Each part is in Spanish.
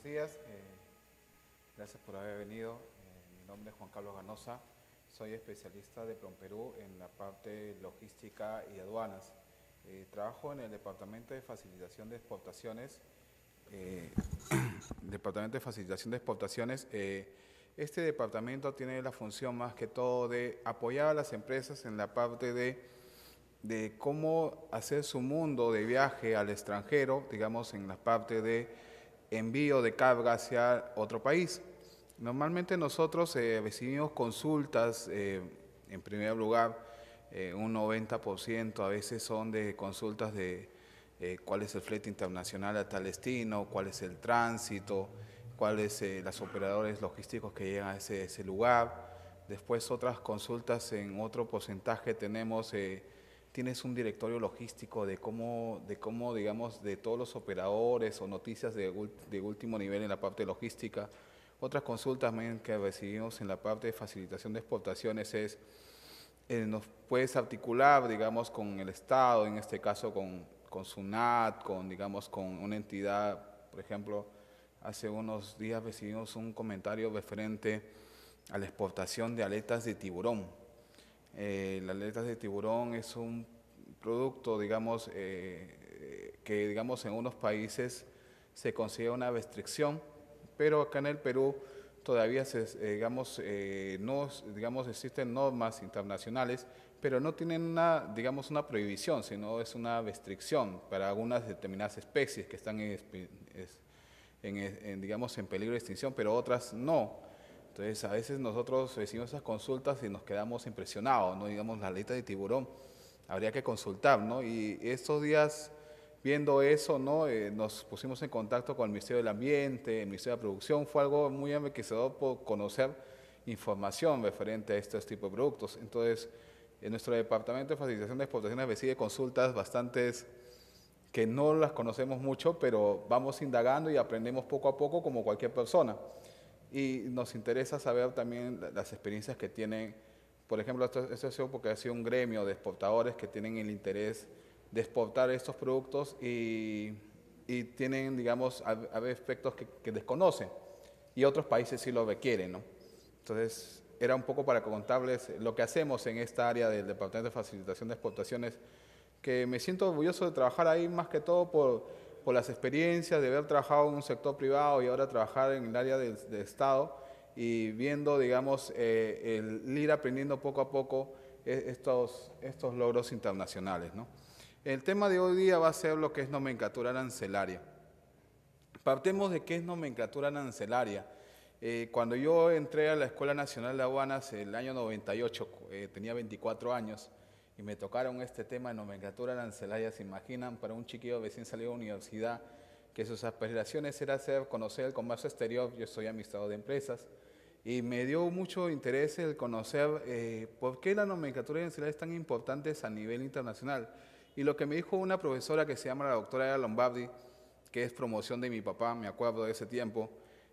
días. Gracias por haber venido. Mi nombre es Juan Carlos Ganosa. Soy especialista de PROMPERÚ en la parte logística y aduanas. Trabajo en el Departamento de Facilitación de Exportaciones. Departamento de Facilitación de Exportaciones. Este departamento tiene la función más que todo de apoyar a las empresas en la parte de cómo hacer su mundo de viaje al extranjero, digamos en la parte de envío de carga hacia otro país. Normalmente nosotros recibimos consultas, en primer lugar, un 90% a veces son de consultas de cuál es el flete internacional a tal destino, cuál es el tránsito, cuáles los operadores logísticos que llegan a ese lugar. Después otras consultas en otro porcentaje tenemos, tienes un directorio logístico de cómo, digamos, de todos los operadores o noticias de último nivel en la parte logística. Otras consultas también que recibimos en la parte de facilitación de exportaciones es, nos puedes articular, digamos, con el Estado, en este caso con SUNAT, digamos, con una entidad, por ejemplo, hace unos días recibimos un comentario referente a la exportación de aletas de tiburón. Las aletas de tiburón es un producto, digamos, que digamos en unos países se considera una restricción, pero acá en el Perú todavía digamos, existen normas internacionales, pero no tienen una, digamos, una prohibición, sino es una restricción para algunas determinadas especies que están digamos, en peligro de extinción, pero otras no. Entonces, a veces nosotros recibimos esas consultas y nos quedamos impresionados, ¿no? Digamos, la aleta de tiburón, habría que consultar, ¿no? Y estos días, viendo eso, ¿no? Nos pusimos en contacto con el Ministerio del Ambiente, el Ministerio de la Producción, fue algo muy enriquecedor por conocer información referente a estos tipos de productos. Entonces, en nuestro Departamento de Facilitación de Exportaciones recibe consultas bastantes que no las conocemos mucho, pero vamos indagando y aprendemos poco a poco como cualquier persona. Y nos interesa saber también las experiencias que tienen, por ejemplo, esto ha sido porque ha sido un gremio de exportadores que tienen el interés de exportar estos productos y tienen, digamos, aspectos que desconocen y otros países sí lo requieren, ¿no? Entonces, era un poco para contarles lo que hacemos en esta área del Departamento de Facilitación de Exportaciones, que me siento orgulloso de trabajar ahí más que todo por las experiencias de haber trabajado en un sector privado y ahora trabajar en el área del Estado y viendo, digamos, el ir aprendiendo poco a poco estos logros internacionales, ¿no? El tema de hoy día va a ser lo que es nomenclatura arancelaria. Partemos de qué es nomenclatura arancelaria. Cuando yo entré a la Escuela Nacional de Aduanas el año 98, tenía 24 años, y me tocaron este tema de nomenclatura arancelaria. Se imaginan, para un chiquillo recién salido de la universidad, que sus aspiraciones era conocer el comercio exterior. Yo soy administrador de empresas, y me dio mucho interés el conocer por qué la nomenclatura arancelaria es tan importante a nivel internacional. Y lo que me dijo una profesora que se llama la doctora Eva Lombardi, que es promoción de mi papá, me acuerdo de ese tiempo,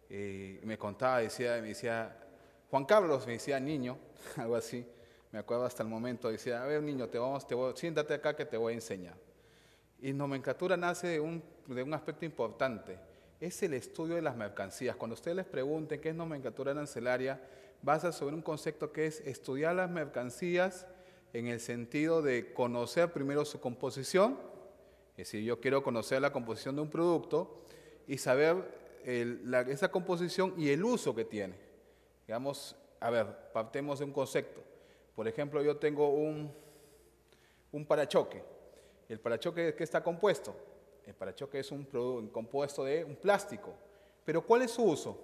me contaba, me decía, Juan Carlos, me decía niño, algo así, me acuerdo hasta el momento, decía, a ver niño, siéntate acá que te voy a enseñar. Y nomenclatura nace de un aspecto importante, es el estudio de las mercancías. Cuando ustedes les pregunten qué es nomenclatura arancelaria, basa sobre un concepto que es estudiar las mercancías en el sentido de conocer primero su composición, es decir, yo quiero conocer la composición de un producto y saber esa composición y el uso que tiene. Digamos, a ver, partemos de un concepto. Por ejemplo, yo tengo un parachoque. ¿El parachoque de qué está compuesto? El parachoque es un compuesto de un plástico. Pero ¿cuál es su uso?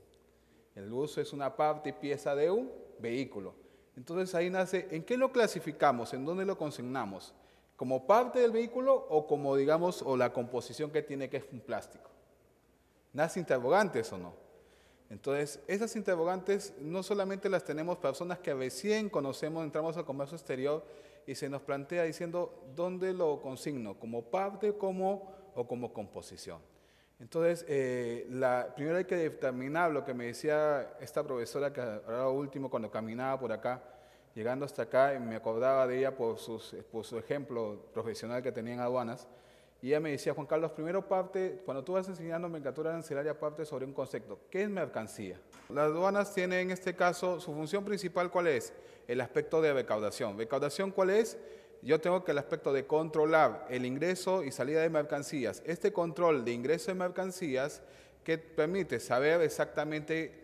El uso es una parte y pieza de un vehículo. Entonces ahí nace, ¿en qué lo clasificamos? ¿En dónde lo consignamos? ¿Como parte del vehículo o como, digamos, o la composición que tiene, que es un plástico? ¿Nace interrogantes o no? Entonces, esas interrogantes no solamente las tenemos personas que recién conocemos, entramos al comercio exterior y se nos plantea diciendo, ¿dónde lo consigno? ¿Como parte o como composición? Entonces, primero hay que determinar lo que me decía esta profesora, que ahora último, cuando caminaba por acá, llegando hasta acá, y me acordaba de ella por su ejemplo profesional que tenía en aduanas, y ella me decía, Juan Carlos, primero parte, cuando tú vas a enseñar nomenclatura arancelaria, parte sobre un concepto. ¿Qué es mercancía? Las aduanas tienen en este caso, su función principal, ¿cuál es? El aspecto de recaudación. ¿Recaudación cuál es? Yo tengo que el aspecto de controlar el ingreso y salida de mercancías. Este control de ingreso de mercancías que permite saber exactamente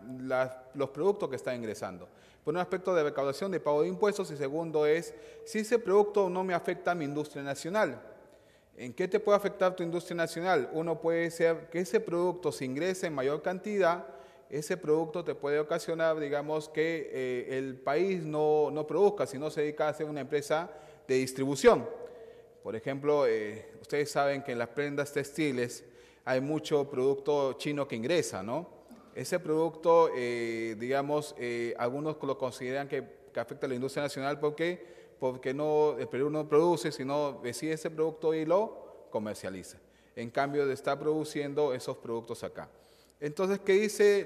los productos que están ingresando. Por un aspecto de recaudación de pago de impuestos y segundo es si ese producto no me afecta a mi industria nacional. ¿En qué te puede afectar tu industria nacional? Uno puede ser que ese producto se ingrese en mayor cantidad, ese producto te puede ocasionar, digamos, que el país no produzca, sino se dedica a ser una empresa de distribución. Por ejemplo, ustedes saben que en las prendas textiles hay mucho producto chino que ingresa, ¿no? Ese producto, digamos, algunos lo consideran que afecta a la industria nacional porque no, el Perú no produce, sino recibe ese producto y lo comercializa. En cambio de estar produciendo esos productos acá. Entonces, ¿qué dice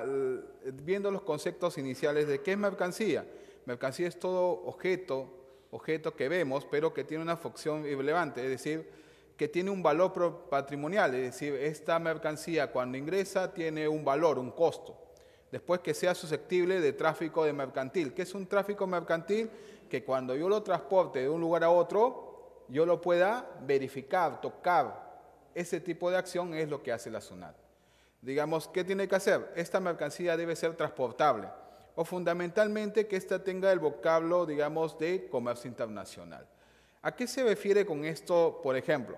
viendo los conceptos iniciales de qué es mercancía? Mercancía es todo objeto que vemos, pero que tiene una función irrelevante, es decir, que tiene un valor patrimonial, es decir, esta mercancía cuando ingresa tiene un valor, un costo. Después que sea susceptible de tráfico de mercantil. ¿Qué es un tráfico mercantil? Que cuando yo lo transporte de un lugar a otro, yo lo pueda verificar, tocar. Ese tipo de acción es lo que hace la SUNAT. Digamos, ¿qué tiene que hacer? Esta mercancía debe ser transportable o fundamentalmente que ésta tenga el vocablo, digamos, de comercio internacional. ¿A qué se refiere con esto, por ejemplo?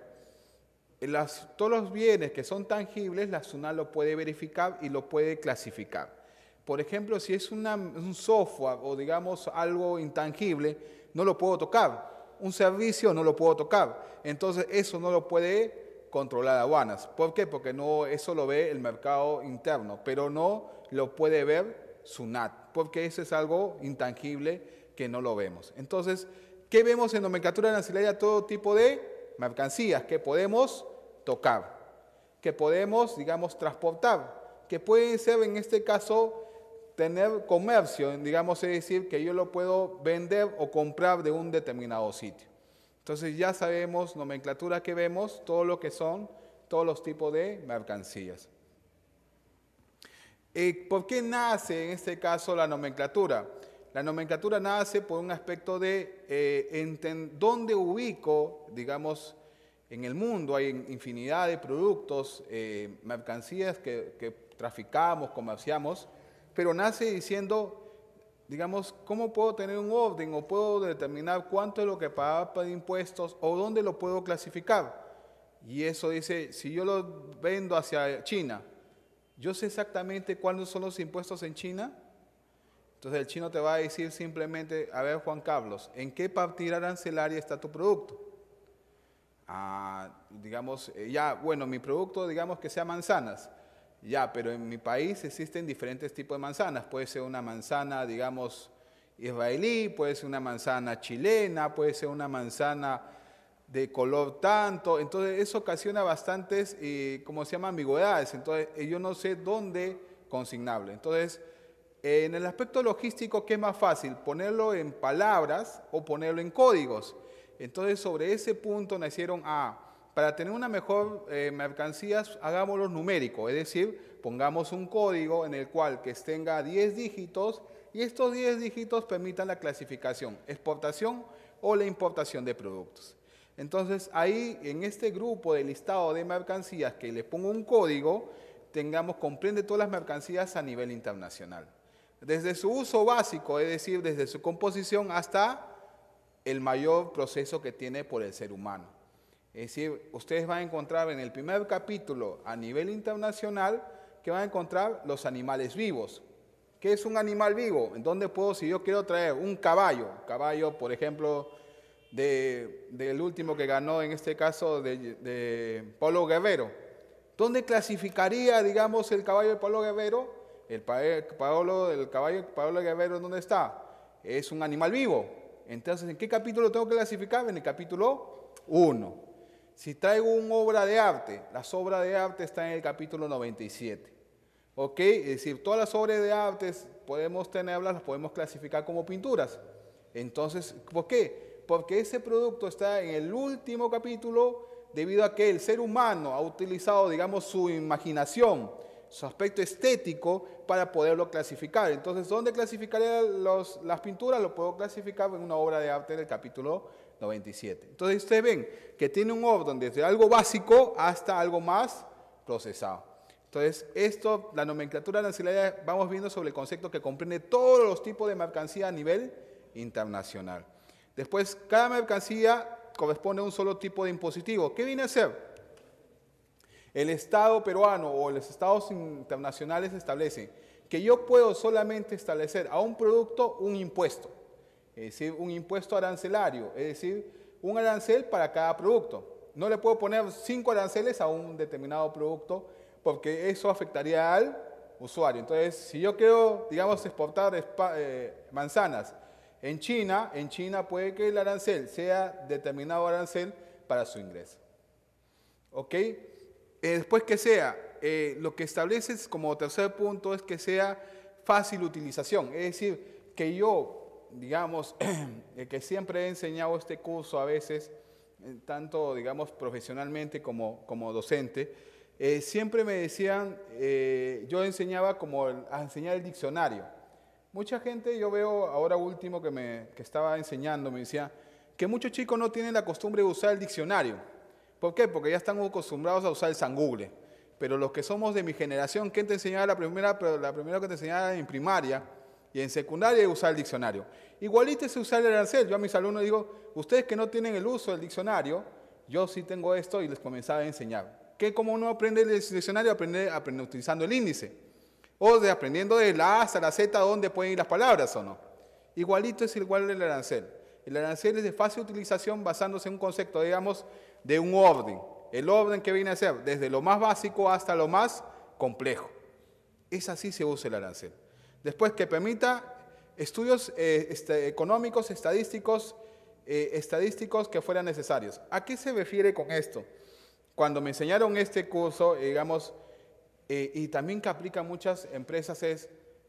Todos los bienes que son tangibles, la SUNAT lo puede verificar y lo puede clasificar. Por ejemplo, si es un software o digamos algo intangible, no lo puedo tocar. Un servicio no lo puedo tocar. Entonces eso no lo puede controlar aduanas. ¿Por qué? Porque no, eso lo ve el mercado interno, pero no lo puede ver SUNAT, porque eso es algo intangible que no lo vemos. Entonces, ¿qué vemos en nomenclatura arancelaria? Todo tipo de mercancías que podemos tocar, que podemos, digamos, transportar, que pueden ser en este caso tener comercio, digamos, es decir, que yo lo puedo vender o comprar de un determinado sitio. Entonces ya sabemos, nomenclatura que vemos, todo lo que son, todos los tipos de mercancías. ¿Por qué nace en este caso la nomenclatura? La nomenclatura nace por un aspecto de dónde ubico, digamos, en el mundo hay infinidad de productos, mercancías que traficamos, comerciamos, pero nace diciendo, digamos, ¿cómo puedo tener un orden o puedo determinar cuánto es lo que pagar de impuestos o dónde lo puedo clasificar? Y eso dice, si yo lo vendo hacia China, ¿yo sé exactamente cuáles son los impuestos en China? Entonces el chino te va a decir simplemente, a ver Juan Carlos, ¿en qué partida arancelaria está tu producto? Digamos, ya, bueno, mi producto, digamos que sea manzanas. Ya, pero en mi país existen diferentes tipos de manzanas. Puede ser una manzana, digamos, israelí, puede ser una manzana chilena, puede ser una manzana de color tanto. Entonces, eso ocasiona bastantes, ¿cómo se llama?, ambigüedades. Entonces, yo no sé dónde consignarlo. Entonces, en el aspecto logístico, ¿qué es más fácil? ¿Ponerlo en palabras o ponerlo en códigos? Entonces, sobre ese punto nacieron para tener una mejor mercancía, hagámoslo numérico, es decir, pongamos un código en el cual que tenga 10 dígitos y estos 10 dígitos permitan la clasificación, exportación o la importación de productos. Entonces, ahí en este grupo de listado de mercancías que le pongo un código, comprende todas las mercancías a nivel internacional. Desde su uso básico, es decir, desde su composición hasta el mayor proceso que tiene por el ser humano. Es decir, ustedes van a encontrar en el primer capítulo a nivel internacional que van a encontrar los animales vivos. ¿Qué es un animal vivo? ¿En dónde puedo, si yo quiero traer un caballo, por ejemplo, del último que ganó, en este caso, de Paulo Guerrero? ¿Dónde clasificaría, digamos, el caballo de Paulo Guerrero? El caballo de Paulo Guerrero, ¿dónde está? Es un animal vivo. Entonces, ¿en qué capítulo tengo que clasificar? En el capítulo 1. Si traigo una obra de arte, las obras de arte están en el capítulo 97. ¿Ok? Es decir, todas las obras de arte podemos tenerlas, las podemos clasificar como pinturas. Entonces, ¿por qué? Porque ese producto está en el último capítulo debido a que el ser humano ha utilizado, digamos, su imaginación, su aspecto estético para poderlo clasificar. Entonces, ¿dónde clasificaría las pinturas? Lo puedo clasificar en una obra de arte del capítulo 97. Entonces, ustedes ven que tiene un orden desde algo básico hasta algo más procesado. Entonces, la nomenclatura arancelaria, vamos viendo sobre el concepto que comprende todos los tipos de mercancía a nivel internacional. Después, cada mercancía corresponde a un solo tipo de impositivo. ¿Qué viene a ser? El Estado peruano o los estados internacionales establecen que yo puedo solamente establecer a un producto un impuesto, es decir, un impuesto arancelario, es decir, un arancel para cada producto. No le puedo poner 5 aranceles a un determinado producto porque eso afectaría al usuario. Entonces, si yo quiero, digamos, exportar manzanas en China puede que el arancel sea determinado arancel para su ingreso. ¿Ok? Después que sea, lo que estableces como tercer punto es que sea fácil utilización. Es decir, que yo, digamos, que siempre he enseñado este curso a veces, tanto, digamos, profesionalmente como docente, siempre me decían, yo enseñaba a enseñar el diccionario. Mucha gente, yo veo ahora último que estaba enseñando, me decía que muchos chicos no tienen la costumbre de usar el diccionario. ¿Por qué? Porque ya están acostumbrados a usar el San Google. Pero los que somos de mi generación, ¿quién te enseñaba la primera que te enseñaba en primaria y en secundaria es usar el diccionario? Igualito es usar el arancel. Yo a mis alumnos digo, ustedes que no tienen el uso del diccionario, yo sí tengo esto y les comenzaba a enseñar. ¿Qué? ¿Cómo uno aprende el diccionario? Aprende utilizando el índice. O aprendiendo de la A hasta la Z dónde pueden ir las palabras o no. Igualito es igual el arancel. El arancel es de fácil utilización basándose en un concepto, digamos, de un orden. El orden que viene a ser desde lo más básico hasta lo más complejo. Es así se usa el arancel. Después que permita estudios económicos, estadísticos que fueran necesarios. ¿A qué se refiere con esto? Cuando me enseñaron este curso, digamos, y también que aplica a muchas empresas es,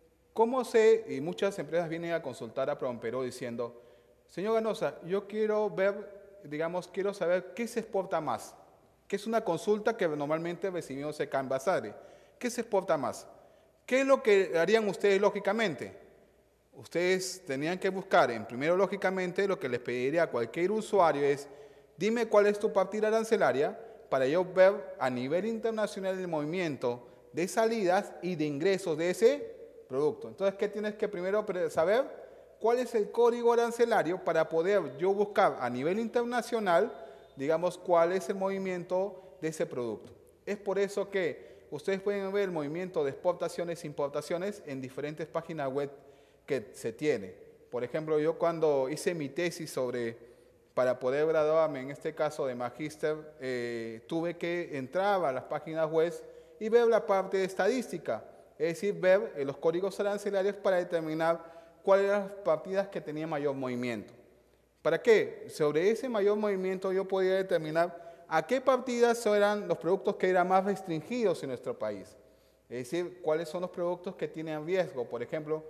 y muchas empresas vienen a consultar a PROMPERO diciendo, señor Ganosa, yo quiero ver, digamos, quiero saber qué se exporta más, que es una consulta que normalmente recibimos en Canvasare. ¿Qué se exporta más? ¿Qué es lo que harían ustedes lógicamente? Ustedes tenían que buscar, primero lógicamente, lo que les pediría a cualquier usuario es, dime cuál es tu partida arancelaria para yo ver a nivel internacional el movimiento de salidas y de ingresos de ese producto. Entonces, ¿qué tienes que primero saber? ¿Cuál es el código arancelario para poder yo buscar a nivel internacional, digamos, cuál es el movimiento de ese producto? Es por eso que ustedes pueden ver el movimiento de exportaciones e importaciones en diferentes páginas web que se tiene. Por ejemplo, yo cuando hice mi tesis para poder graduarme, en este caso de magíster, tuve que entrar a las páginas web y ver la parte de estadística, es decir, ver los códigos arancelarios para determinar cuáles eran las partidas que tenían mayor movimiento. ¿Para qué? Sobre ese mayor movimiento yo podía determinar a qué partidas eran los productos que eran más restringidos en nuestro país. Es decir, cuáles son los productos que tienen riesgo. Por ejemplo,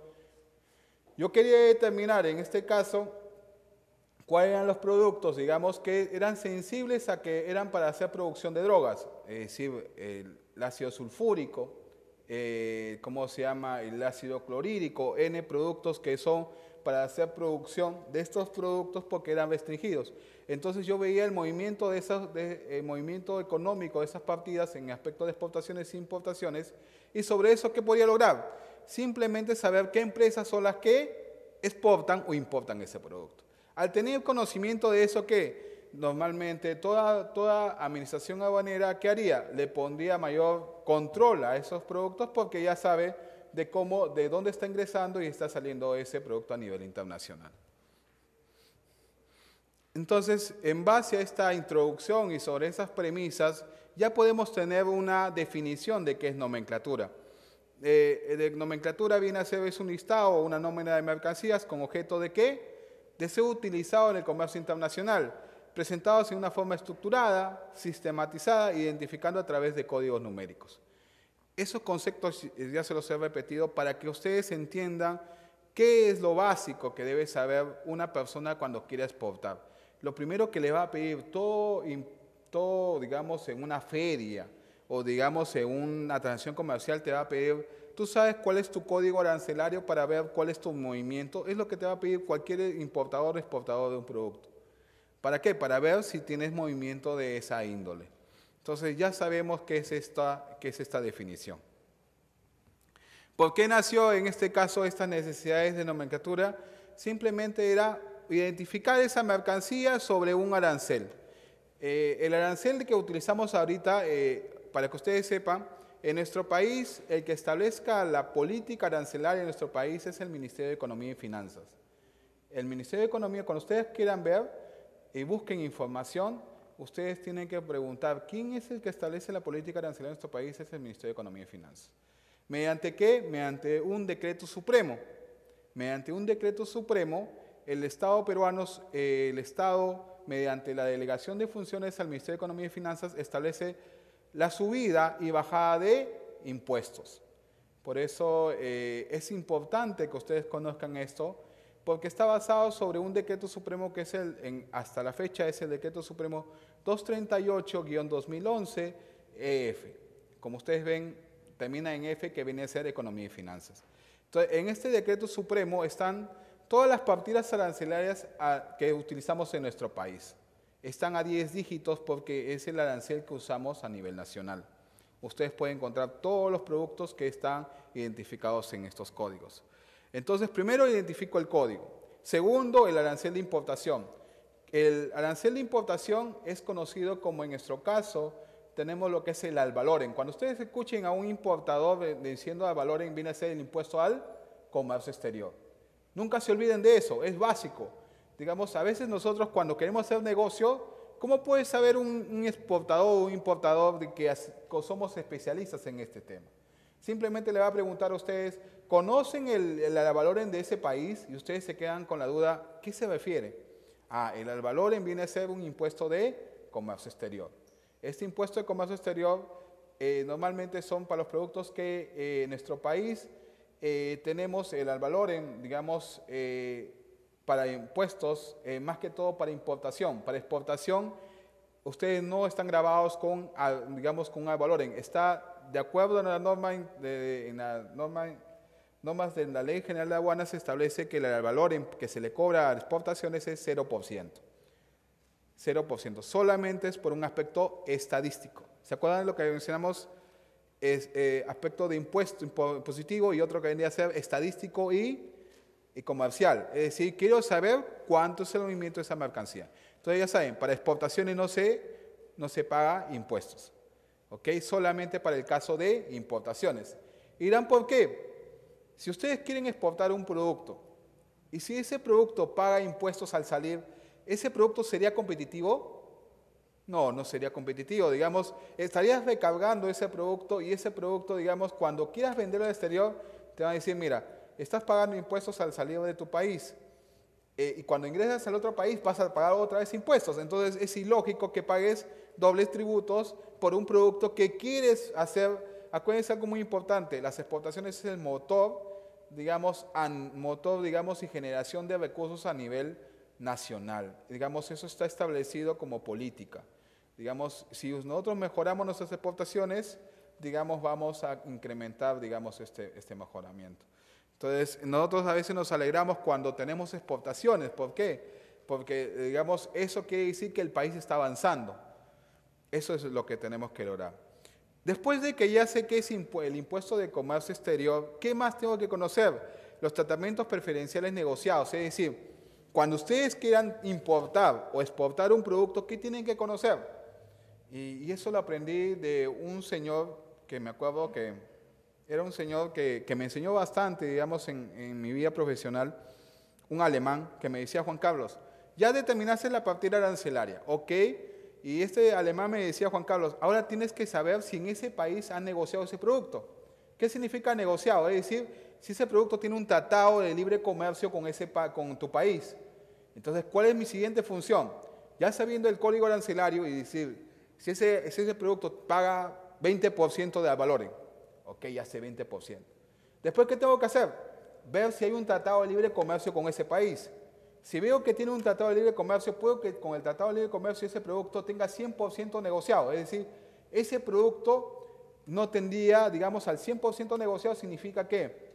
yo quería determinar en este caso cuáles eran los productos, digamos, que eran sensibles a que eran para hacer producción de drogas. Es decir, el ácido sulfúrico, ¿cómo se llama? El ácido clorhídrico, N productos que son para hacer producción de estos productos porque eran restringidos. Entonces yo veía el movimiento el movimiento económico de esas partidas en aspecto de exportaciones e importaciones, y sobre eso, ¿qué podía lograr? Simplemente saber qué empresas son las que exportan o importan ese producto. Al tener conocimiento de eso, ¿qué? Normalmente toda administración aduanera, ¿qué haría? Le pondría mayor control a esos productos porque ya sabe de dónde está ingresando y está saliendo ese producto a nivel internacional. Entonces, en base a esta introducción y sobre esas premisas, ya podemos tener una definición de qué es nomenclatura. De nomenclatura viene a ser un listado o una nómina de mercancías con objeto de ¿qué? De ser utilizado en el comercio internacional, presentados en una forma estructurada, sistematizada, identificando a través de códigos numéricos. Esos conceptos ya se los he repetido para que ustedes entiendan qué es lo básico que debe saber una persona cuando quiere exportar. Lo primero que le va a pedir todo todo, digamos, en una feria o, digamos, en una transacción comercial te va a pedir, tú sabes cuál es tu código arancelario para ver cuál es tu movimiento, es lo que te va a pedir cualquier importador o exportador de un producto. ¿Para qué? Para ver si tienes movimiento de esa índole. Entonces ya sabemos qué es esta definición. ¿Por qué nació en este caso estas necesidades de nomenclatura? Simplemente era identificar esa mercancía sobre un arancel. El arancel que utilizamos ahorita, para que ustedes sepan, en nuestro país, el que establezca la política arancelaria en nuestro país es el Ministerio de Economía y Finanzas. El Ministerio de Economía, cuando ustedes quieran ver y busquen información, ustedes tienen que preguntar quién es el que establece la política arancelaria en nuestro país, es el Ministerio de Economía y Finanzas. ¿Mediante qué? Mediante un decreto supremo. Mediante un decreto supremo, el Estado peruano, mediante la delegación de funciones al Ministerio de Economía y Finanzas, establece la subida y bajada de impuestos. Por eso es importante que ustedes conozcan esto, porque está basado sobre un decreto supremo que es hasta la fecha es el decreto supremo 238-2011 EF. Como ustedes ven, termina en F, que viene a ser Economía y Finanzas. Entonces, en este decreto supremo están todas las partidas arancelarias que utilizamos en nuestro país. Están a 10 dígitos porque es el arancel que usamos a nivel nacional. Ustedes pueden encontrar todos los productos que están identificados en estos códigos. Entonces, primero identifico el código. Segundo, el arancel de importación. El arancel de importación es conocido como, en nuestro caso, tenemos lo que es el albaloren. Cuando ustedes escuchen a un importador diciendo albaloren, viene a ser el impuesto al comercio exterior. Nunca se olviden de eso, es básico. Digamos, a veces nosotros cuando queremos hacer negocio, ¿cómo puede saber un exportador o un importador de que somos especialistas en este tema? Simplemente le va a preguntar a ustedes, ¿conocen el albaloren de ese país? Y ustedes se quedan con la duda, ¿qué se refiere? El albaloren viene a ser un impuesto de comercio exterior. Este impuesto de comercio exterior normalmente son para los productos que en nuestro país tenemos el albaloren, digamos, para impuestos, más que todo para importación. Para exportación, ustedes no están grabados con, digamos, con un albaloren. Está de acuerdo a la normas de la Ley General de Aduanas, se establece que el albaloren que se le cobra a exportaciones es 0%. 0%, solamente es por un aspecto estadístico. ¿Se acuerdan de lo que mencionamos? Es aspecto de impuesto impositivo y otro que vendría a ser estadístico y comercial. Es decir, quiero saber cuánto es el movimiento de esa mercancía. Entonces ya saben, para exportaciones no se paga impuestos. ¿Ok? Solamente para el caso de importaciones. Y dirán, ¿por qué? Si ustedes quieren exportar un producto y si ese producto paga impuestos al salir, ¿ese producto sería competitivo? No, no sería competitivo. Digamos, estarías recargando ese producto y ese producto, digamos, cuando quieras venderlo al exterior, te van a decir, mira, estás pagando impuestos al salir de tu país y cuando ingresas al otro país vas a pagar otra vez impuestos. Entonces es ilógico que pagues dobles tributos por un producto que quieres hacer. Acuérdense algo muy importante, las exportaciones es el motor, digamos, y generación de recursos a nivel nacional. Digamos, eso está establecido como política. Digamos, si nosotros mejoramos nuestras exportaciones, digamos, vamos a incrementar, digamos, este mejoramiento. Entonces, nosotros a veces nos alegramos cuando tenemos exportaciones. ¿Por qué? Porque, digamos, eso quiere decir que el país está avanzando. Eso es lo que tenemos que lograr. Después de que ya sé qué es el impuesto de comercio exterior, ¿qué más tengo que conocer? Los tratamientos preferenciales negociados, es decir, cuando ustedes quieran importar o exportar un producto, ¿qué tienen que conocer? Y eso lo aprendí de un señor que me acuerdo que era un señor que me enseñó bastante, digamos, en mi vida profesional, un alemán que me decía, Juan Carlos, ya determinaste la partida arancelaria, ¿ok? Y este alemán me decía, Juan Carlos, ahora tienes que saber si en ese país han negociado ese producto. ¿Qué significa negociado? Es decir, si ese producto tiene un tratado de libre comercio con tu país. Entonces, ¿cuál es mi siguiente función? Ya sabiendo el código arancelario y decir, si ese producto paga 20% de valores, ok, ya sé 20%. Después, ¿qué tengo que hacer? Ver si hay un tratado de libre comercio con ese país. Si veo que tiene un tratado de libre comercio, puedo que con el tratado de libre comercio ese producto tenga 100% negociado. Es decir, ese producto no tendría, digamos, al 100% negociado, significa que,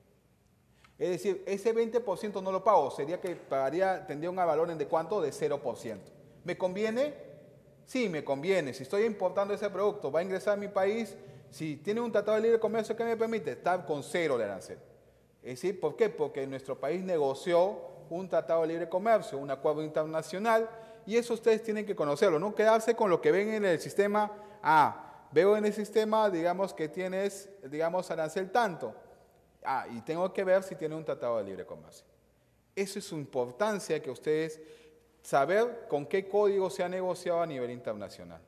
es decir, ese 20% no lo pago, sería que tendría un valor de ¿cuánto? De 0%. ¿Me conviene? Sí, me conviene. Si estoy importando ese producto, va a ingresar a mi país, si tiene un tratado de libre comercio, ¿qué me permite? Estar con cero de arancel. Es decir, ¿por qué? Porque nuestro país negoció un tratado de libre comercio, un acuerdo internacional, y eso ustedes tienen que conocerlo, no quedarse con lo que ven en el sistema. Veo en el sistema, digamos, que tienes, digamos, arancel tanto. Y tengo que ver si tiene un tratado de libre comercio. Eso es su importancia, que ustedes saber con qué código se ha negociado a nivel internacional.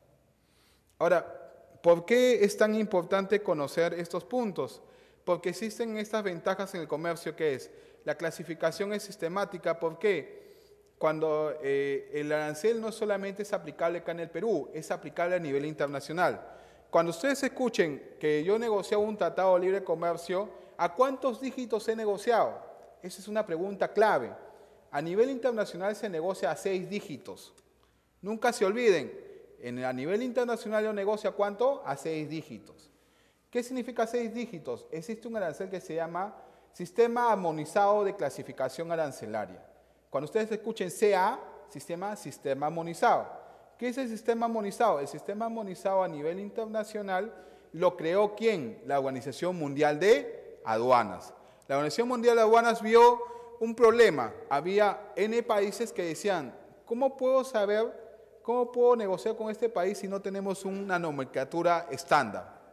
Ahora, ¿por qué es tan importante conocer estos puntos? Porque existen estas ventajas en el comercio, que es la clasificación es sistemática. ¿Por qué? Cuando el arancel no solamente es aplicable acá en el Perú, es aplicable a nivel internacional. Cuando ustedes escuchen que yo he negociado un tratado de libre comercio, ¿a cuántos dígitos he negociado? Esa es una pregunta clave. A nivel internacional se negocia a 6 dígitos. Nunca se olviden, a nivel internacional yo negocio ¿a cuánto? A 6 dígitos. ¿Qué significa 6 dígitos? Existe un arancel que se llama Sistema Armonizado de Clasificación Arancelaria. Cuando ustedes escuchen CA, sistema armonizado. ¿Qué es el sistema armonizado? El sistema armonizado a nivel internacional lo creó ¿quién? La Organización Mundial de Aduanas. La Organización Mundial de Aduanas vio un problema. Había N países que decían, ¿cómo puedo saber, cómo puedo negociar con este país si no tenemos una nomenclatura estándar?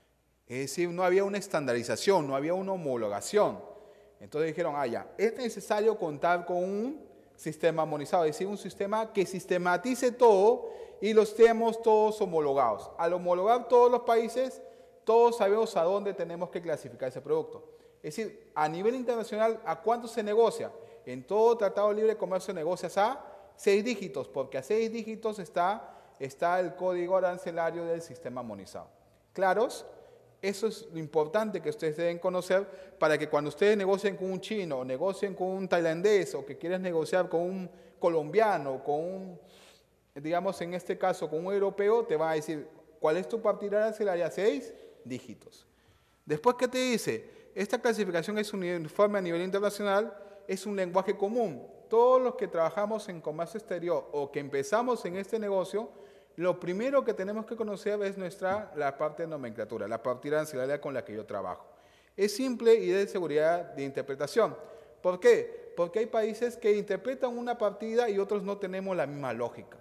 Es decir, no había una estandarización, no había una homologación. Entonces dijeron, ya, es necesario contar con un sistema armonizado, es decir, un sistema que sistematice todo y los tenemos todos homologados. Al homologar todos los países, todos sabemos a dónde tenemos que clasificar ese producto. Es decir, a nivel internacional, ¿a cuánto se negocia? En todo tratado de libre comercio negocias a 6 dígitos, porque a 6 dígitos está el código arancelario del sistema armonizado. ¿Claros? Eso es lo importante que ustedes deben conocer para que cuando ustedes negocien con un chino, o negocien con un tailandés, o que quieran negociar con un colombiano, con un, digamos en este caso, con un europeo, te van a decir, ¿cuál es tu partida arancelaria? 6 dígitos. Después, ¿qué te dice? Esta clasificación es uniforme a nivel internacional, es un lenguaje común. Todos los que trabajamos en comercio exterior o que empezamos en este negocio, lo primero que tenemos que conocer es la parte de nomenclatura, la partida arancelaria con la que yo trabajo. Es simple y de seguridad de interpretación. ¿Por qué? Porque hay países que interpretan una partida y otros no tenemos la misma lógica.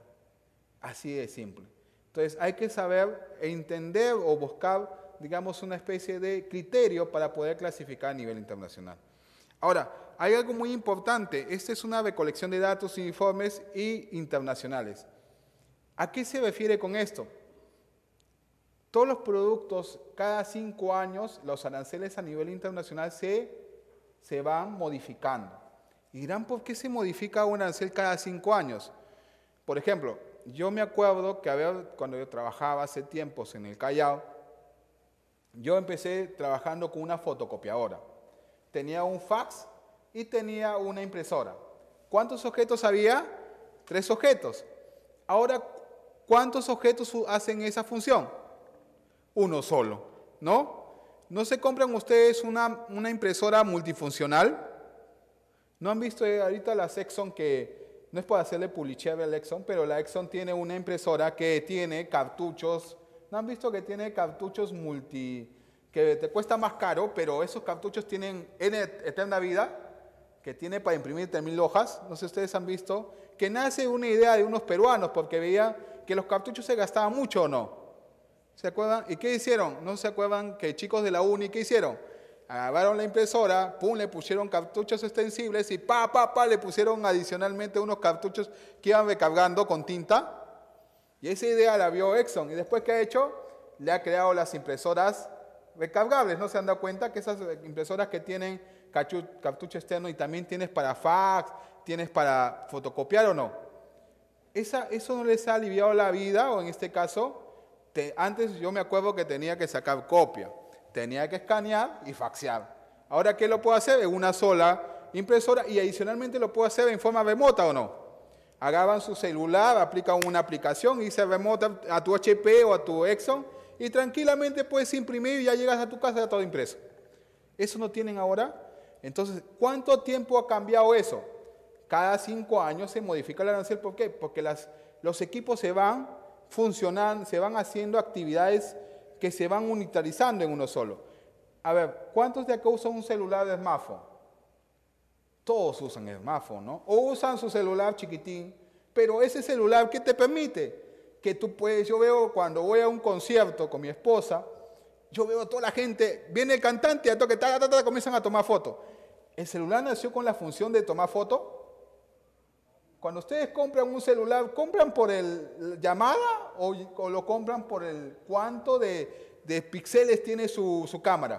Así de simple. Entonces hay que saber e entender o buscar, digamos, una especie de criterio para poder clasificar a nivel internacional. Ahora, hay algo muy importante. Esta es una recolección de datos uniformes e internacionales. ¿A qué se refiere con esto? Todos los productos, cada 5 años, los aranceles a nivel internacional se van modificando. Y dirán, ¿por qué se modifica un arancel cada 5 años? Por ejemplo, yo me acuerdo que cuando yo trabajaba hace tiempos en el Callao, yo empecé trabajando con una fotocopiadora. Tenía un fax y tenía una impresora. ¿Cuántos objetos había? 3 objetos. Ahora, ¿cuántos objetos hacen esa función? Uno solo, ¿no? ¿No se compran ustedes una impresora multifuncional? ¿No han visto ahorita las Exxon que, no es para hacerle publicidad a la Exxon, pero la Exxon tiene una impresora que tiene cartuchos? ¿No han visto que tiene cartuchos que te cuesta más caro, pero esos cartuchos tienen eterna vida, que tiene para imprimir 3.000 hojas? No sé si ustedes han visto, que nace una idea de unos peruanos porque veían que los cartuchos se gastaban mucho o no. ¿Se acuerdan? ¿Y qué hicieron? ¿No se acuerdan que chicos de la uni, qué hicieron? Agarraron la impresora, pum, le pusieron cartuchos extensibles y le pusieron adicionalmente unos cartuchos que iban recargando con tinta. Y esa idea la vio Exxon. ¿Y después qué ha hecho? Le ha creado las impresoras recargables. ¿No se han dado cuenta que esas impresoras que tienen cartucho externo y también tienes para fax, tienes para fotocopiar o no? ¿Eso no les ha aliviado la vida? O en este caso, antes yo me acuerdo que tenía que sacar copia, tenía que escanear y faxear. Ahora, ¿qué lo puedo hacer? En una sola impresora y adicionalmente lo puedo hacer en forma remota o no. Agarran su celular, aplican una aplicación y se remota a tu HP o a tu Exxon y tranquilamente puedes imprimir y ya llegas a tu casa ya todo impreso. ¿Eso no tienen ahora? Entonces, ¿cuánto tiempo ha cambiado eso? Cada 5 años se modifica el arancel. ¿Por qué? Porque los equipos se van funcionando, se van haciendo actividades que se van unitarizando en uno solo. A ver, ¿cuántos de acá usan un celular de smartphone? Todos usan el smartphone, ¿no? O usan su celular chiquitín, pero ese celular, ¿qué te permite? Que tú puedes, yo veo cuando voy a un concierto con mi esposa, yo veo a toda la gente, viene el cantante, a toque, comienzan a tomar fotos. ¿El celular nació con la función de tomar fotos? Cuando ustedes compran un celular, ¿compran por el llamada o lo compran por el cuánto de píxeles tiene su cámara?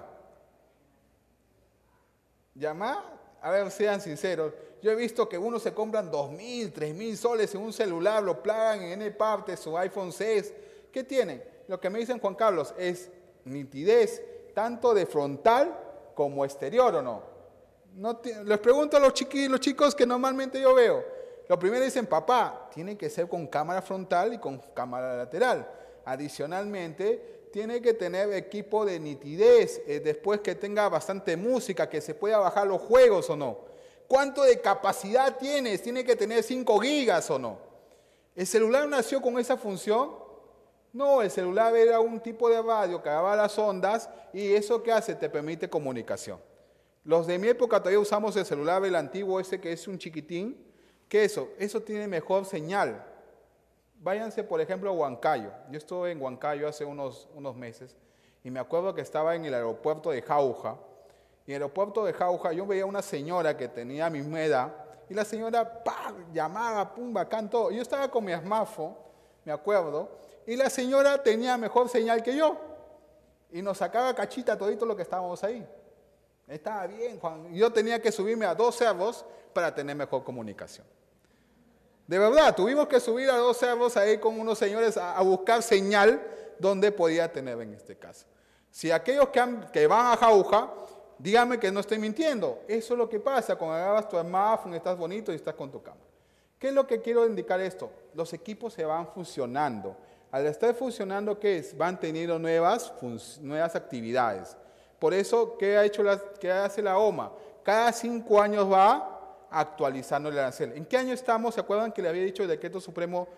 ¿Llamada? A ver, sean sinceros. Yo he visto que unos se compran 2.000, 3.000 soles en un celular, lo plagan en N parte, su iPhone 6. ¿Qué tienen? Lo que me dicen, Juan Carlos, es nitidez, tanto de frontal como exterior, ¿o no? Les pregunto a los chicos que normalmente yo veo. Lo primero dicen, papá, tiene que ser con cámara frontal y con cámara lateral. Adicionalmente, tiene que tener equipo de nitidez, después que tenga bastante música, que se pueda bajar los juegos o no. ¿Cuánto de capacidad tienes? ¿Tiene que tener 5 gigas o no? ¿El celular nació con esa función? No, el celular era un tipo de radio que daba las ondas y eso ¿qué hace? Te permite comunicación. Los de mi época todavía usamos el celular, el antiguo ese que es un chiquitín. ¿Qué es eso? Eso tiene mejor señal. Váyanse, por ejemplo, a Huancayo. Yo estuve en Huancayo hace unos meses y me acuerdo que estaba en el aeropuerto de Jauja. Y en el aeropuerto de Jauja yo veía una señora que tenía mi misma edad y la señora llamaba, pum, bacán, todo. Yo estaba con mi smartphone, me acuerdo, y la señora tenía mejor señal que yo. Y nos sacaba cachita todito lo que estábamos ahí. Estaba bien, Juan. Yo tenía que subirme a 2 cerros para tener mejor comunicación. De verdad, tuvimos que subir a 2 cerros ahí con unos señores a buscar señal donde podía tener en este caso. Si aquellos que van a Jauja, díganme que no estoy mintiendo. Eso es lo que pasa cuando agarras tu smartphone, estás bonito y estás con tu cámara. ¿Qué es lo que quiero indicar esto? Los equipos se van fusionando. Al estar funcionando, ¿qué es? Van teniendo nuevas actividades. Por eso, ¿qué hace la OMA? Cada 5 años va actualizando el arancel. ¿En qué año estamos? ¿Se acuerdan que le había dicho el Decreto Supremo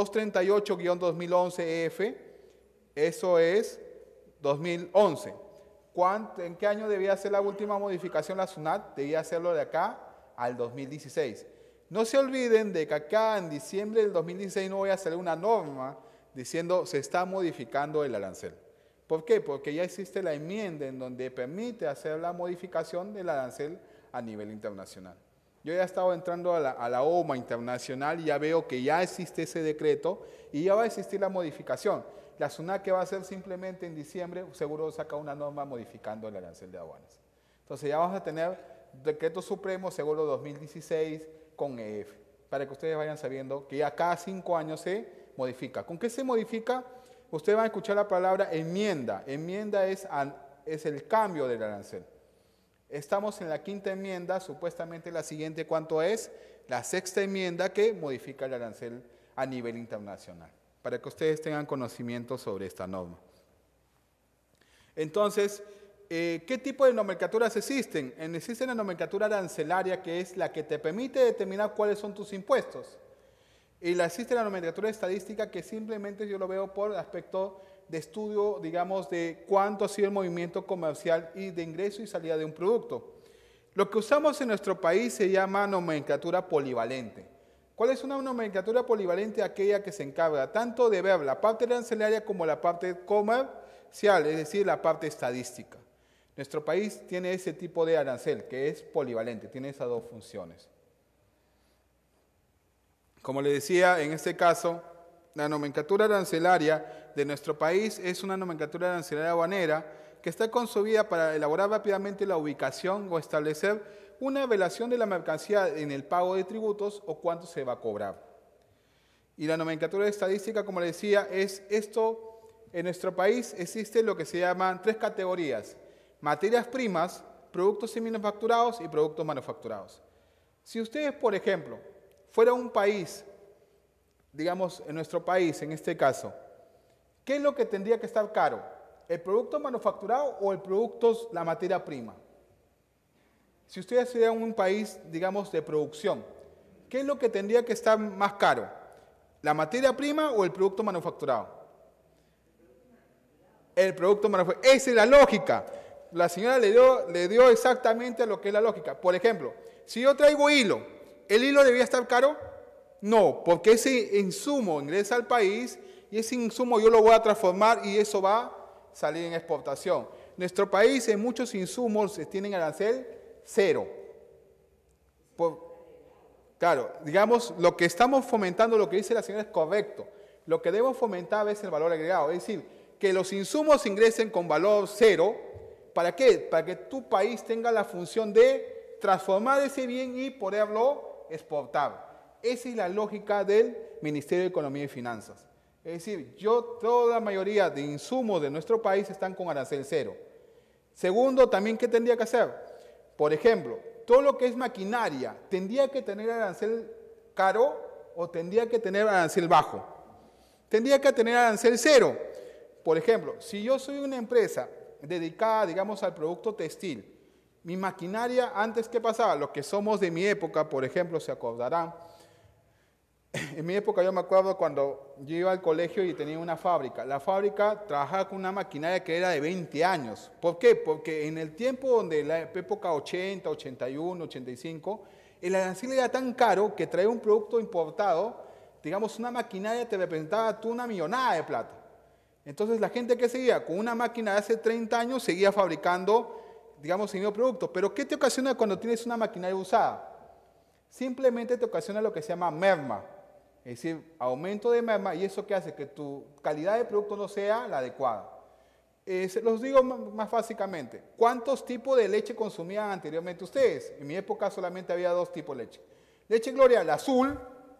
238-2011-EF? Eso es 2011. ¿En qué año debía hacer la última modificación la SUNAT? Debía hacerlo de acá al 2016. No se olviden de que acá en diciembre del 2016 no voy a hacer una norma diciendo se está modificando el arancel. ¿Por qué? Porque ya existe la enmienda en donde permite hacer la modificación del arancel a nivel internacional. Yo ya he estado entrando a la OMA internacional y ya veo que ya existe ese decreto y ya va a existir la modificación. La SUNAT que va a hacer simplemente en diciembre, seguro saca una norma modificando el arancel de aduanas. Entonces ya vamos a tener decreto supremo seguro 2016 con EF, para que ustedes vayan sabiendo que ya cada 5 años se modifica. ¿Con qué se modifica? Ustedes van a escuchar la palabra enmienda. Enmienda es el cambio del arancel. Estamos en la 5ª enmienda, supuestamente la siguiente, ¿cuánto es? La 6ª enmienda que modifica el arancel a nivel internacional, para que ustedes tengan conocimiento sobre esta norma. Entonces, ¿qué tipo de nomenclaturas existen? Existe la nomenclatura arancelaria, que es la que te permite determinar cuáles son tus impuestos. Y existe la nomenclatura estadística, que simplemente yo lo veo por aspecto de estudio, digamos, de cuánto ha sido el movimiento comercial y de ingreso y salida de un producto. Lo que usamos en nuestro país se llama nomenclatura polivalente. ¿Cuál es una nomenclatura polivalente? Aquella que se encarga tanto de ver la parte arancelaria como la parte comercial, es decir, la parte estadística. Nuestro país tiene ese tipo de arancel, que es polivalente, tiene esas 2 funciones. Como les decía, en este caso, la nomenclatura arancelaria de nuestro país es una nomenclatura arancelaria aduanera que está concebida para elaborar rápidamente la ubicación o establecer una relación de la mercancía en el pago de tributos o cuánto se va a cobrar. Y la nomenclatura estadística, como les decía, es esto. En nuestro país existe lo que se llaman 3 categorías: materias primas, productos semimanufacturados y productos manufacturados. Si ustedes, por ejemplo, fuera un país, digamos en nuestro país en este caso, ¿qué es lo que tendría que estar caro? ¿El producto manufacturado o el producto, la materia prima? Si ustedes serían un país, digamos, de producción, ¿qué es lo que tendría que estar más caro? ¿La materia prima o el producto manufacturado? El producto manufacturado. Esa es la lógica. La señora le dio exactamente a lo que es la lógica. Por ejemplo, si yo traigo hilo, ¿el hilo debía estar caro? No, porque ese insumo ingresa al país y ese insumo yo lo voy a transformar y eso va a salir en exportación. Nuestro país en muchos insumos tienen arancel cero. Claro, digamos, lo que estamos fomentando, lo que dice la señora es correcto. Lo que debemos fomentar es el valor agregado, es decir, que los insumos ingresen con valor cero. ¿Para qué? Para que tu país tenga la función de transformar ese bien y poderlo exportar. Esa es la lógica del Ministerio de Economía y Finanzas. Es decir, toda la mayoría de insumos de nuestro país están con arancel cero. Segundo, también, ¿qué tendría que hacer? Por ejemplo, todo lo que es maquinaria, ¿tendría que tener arancel caro o tendría que tener arancel bajo? Tendría que tener arancel cero. Por ejemplo, si yo soy una empresa dedicada, digamos, al producto textil, mi maquinaria, antes, ¿qué pasaba? Los que somos de mi época, por ejemplo, se acordarán. En mi época yo me acuerdo cuando yo iba al colegio y tenía una fábrica. La fábrica trabajaba con una maquinaria que era de 20 años. ¿Por qué? Porque en el tiempo donde la época 80, 81, 85, el arancel era tan caro que traer un producto importado, digamos una maquinaria te representaba tú una millonada de plata. Entonces la gente que seguía con una máquina de hace 30 años seguía fabricando, digamos, el mismo producto. Pero ¿qué te ocasiona cuando tienes una maquinaria usada? Simplemente te ocasiona lo que se llama merma. Es decir, aumento de merma, y eso que hace que tu calidad de producto no sea la adecuada. Se los digo más básicamente. ¿Cuántos tipos de leche consumían anteriormente ustedes? En mi época solamente había 2 tipos de leche. Leche Gloria, la azul,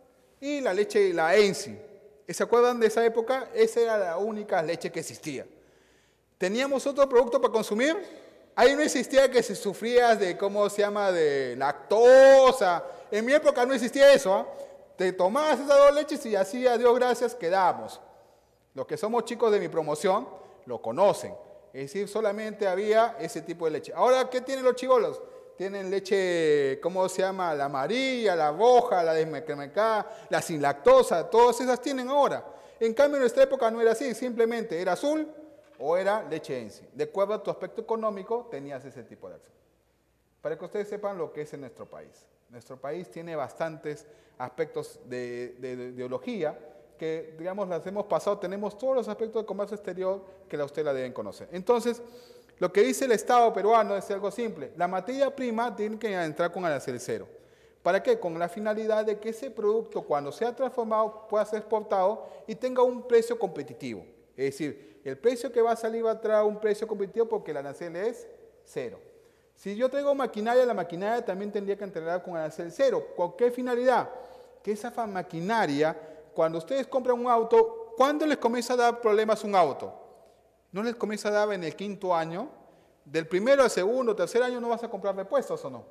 y la leche, la Enzi. ¿Se acuerdan de esa época? Esa era la única leche que existía. ¿Teníamos otro producto para consumir? Ahí no existía que se sufría de, ¿cómo se llama?, de lactosa. En mi época no existía eso, ¿eh? Te tomabas esas 2 leches y así, a Dios gracias, quedamos. Los que somos chicos de mi promoción lo conocen. Es decir, solamente había ese tipo de leche. Ahora, ¿qué tienen los chibolos? Tienen leche, ¿cómo se llama? La amarilla, la roja, la desmecremecada, la sin lactosa, todas esas tienen ahora. En cambio, en nuestra época no era así, simplemente era azul o era leche Enzi. De acuerdo a tu aspecto económico, tenías ese tipo de acción. Para que ustedes sepan lo que es en nuestro país. Nuestro país tiene bastantes aspectos de ideología que, digamos, las hemos pasado. Tenemos todos los aspectos de comercio exterior que ustedes la deben conocer. Entonces, lo que dice el Estado peruano es algo simple. La materia prima tiene que entrar con arancel cero. ¿Para qué? Con la finalidad de que ese producto, cuando sea transformado, pueda ser exportado y tenga un precio competitivo. Es decir, el precio que va a salir va a traer un precio competitivo porque el arancel es cero. Si yo traigo maquinaria, la maquinaria también tendría que entrar con arancel cero. ¿Con qué finalidad? Que esa maquinaria, cuando ustedes compran un auto, ¿cuándo les comienza a dar problemas un auto? No les comienza a dar en el 5.º año. Del primero al segundo, tercer año no vas a comprar repuestos, ¿o no?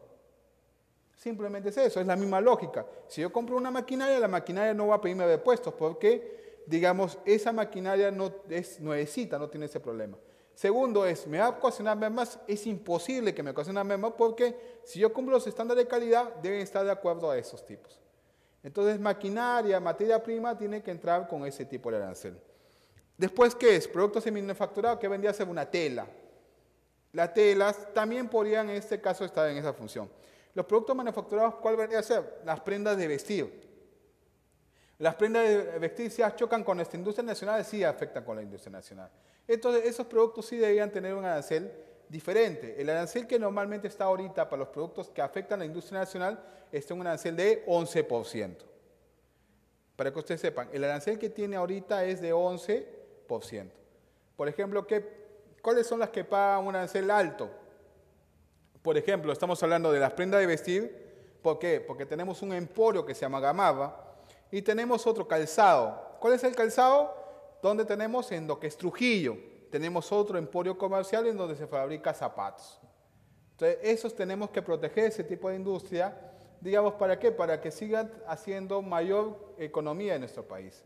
Simplemente es eso, es la misma lógica. Si yo compro una maquinaria, la maquinaria no va a pedirme repuestos porque, digamos, esa maquinaria no es nuevecita, no tiene ese problema. Segundo es, ¿me va a ocasionar mermas? Es imposible que me ocasione mermas porque si yo cumplo los estándares de calidad, deben estar de acuerdo a esos tipos. Entonces, maquinaria, materia prima, tiene que entrar con ese tipo de arancel. Después, ¿qué es? Productos semimanufacturados, que vendría a ser una tela. Las telas también podrían, en este caso, estar en esa función. Los productos manufacturados, ¿cuál vendría a ser? Las prendas de vestir. Las prendas de vestir si chocan con nuestra industria nacional, sí afectan con la industria nacional. Entonces, esos productos sí deberían tener un arancel diferente. El arancel que normalmente está ahorita para los productos que afectan a la industria nacional está en un arancel de 11%. Para que ustedes sepan, el arancel que tiene ahorita es de 11%. Por ejemplo, ¿cuáles son las que pagan un arancel alto? Por ejemplo, estamos hablando de las prendas de vestir. ¿Por qué? Porque tenemos un emporio que se llama Gamarra y tenemos otro calzado. ¿Cuál es el calzado? Donde tenemos en lo que es Trujillo. Tenemos otro emporio comercial en donde se fabrica zapatos. Entonces, esos tenemos que proteger ese tipo de industria, digamos, ¿para qué? Para que sigan haciendo mayor economía en nuestro país.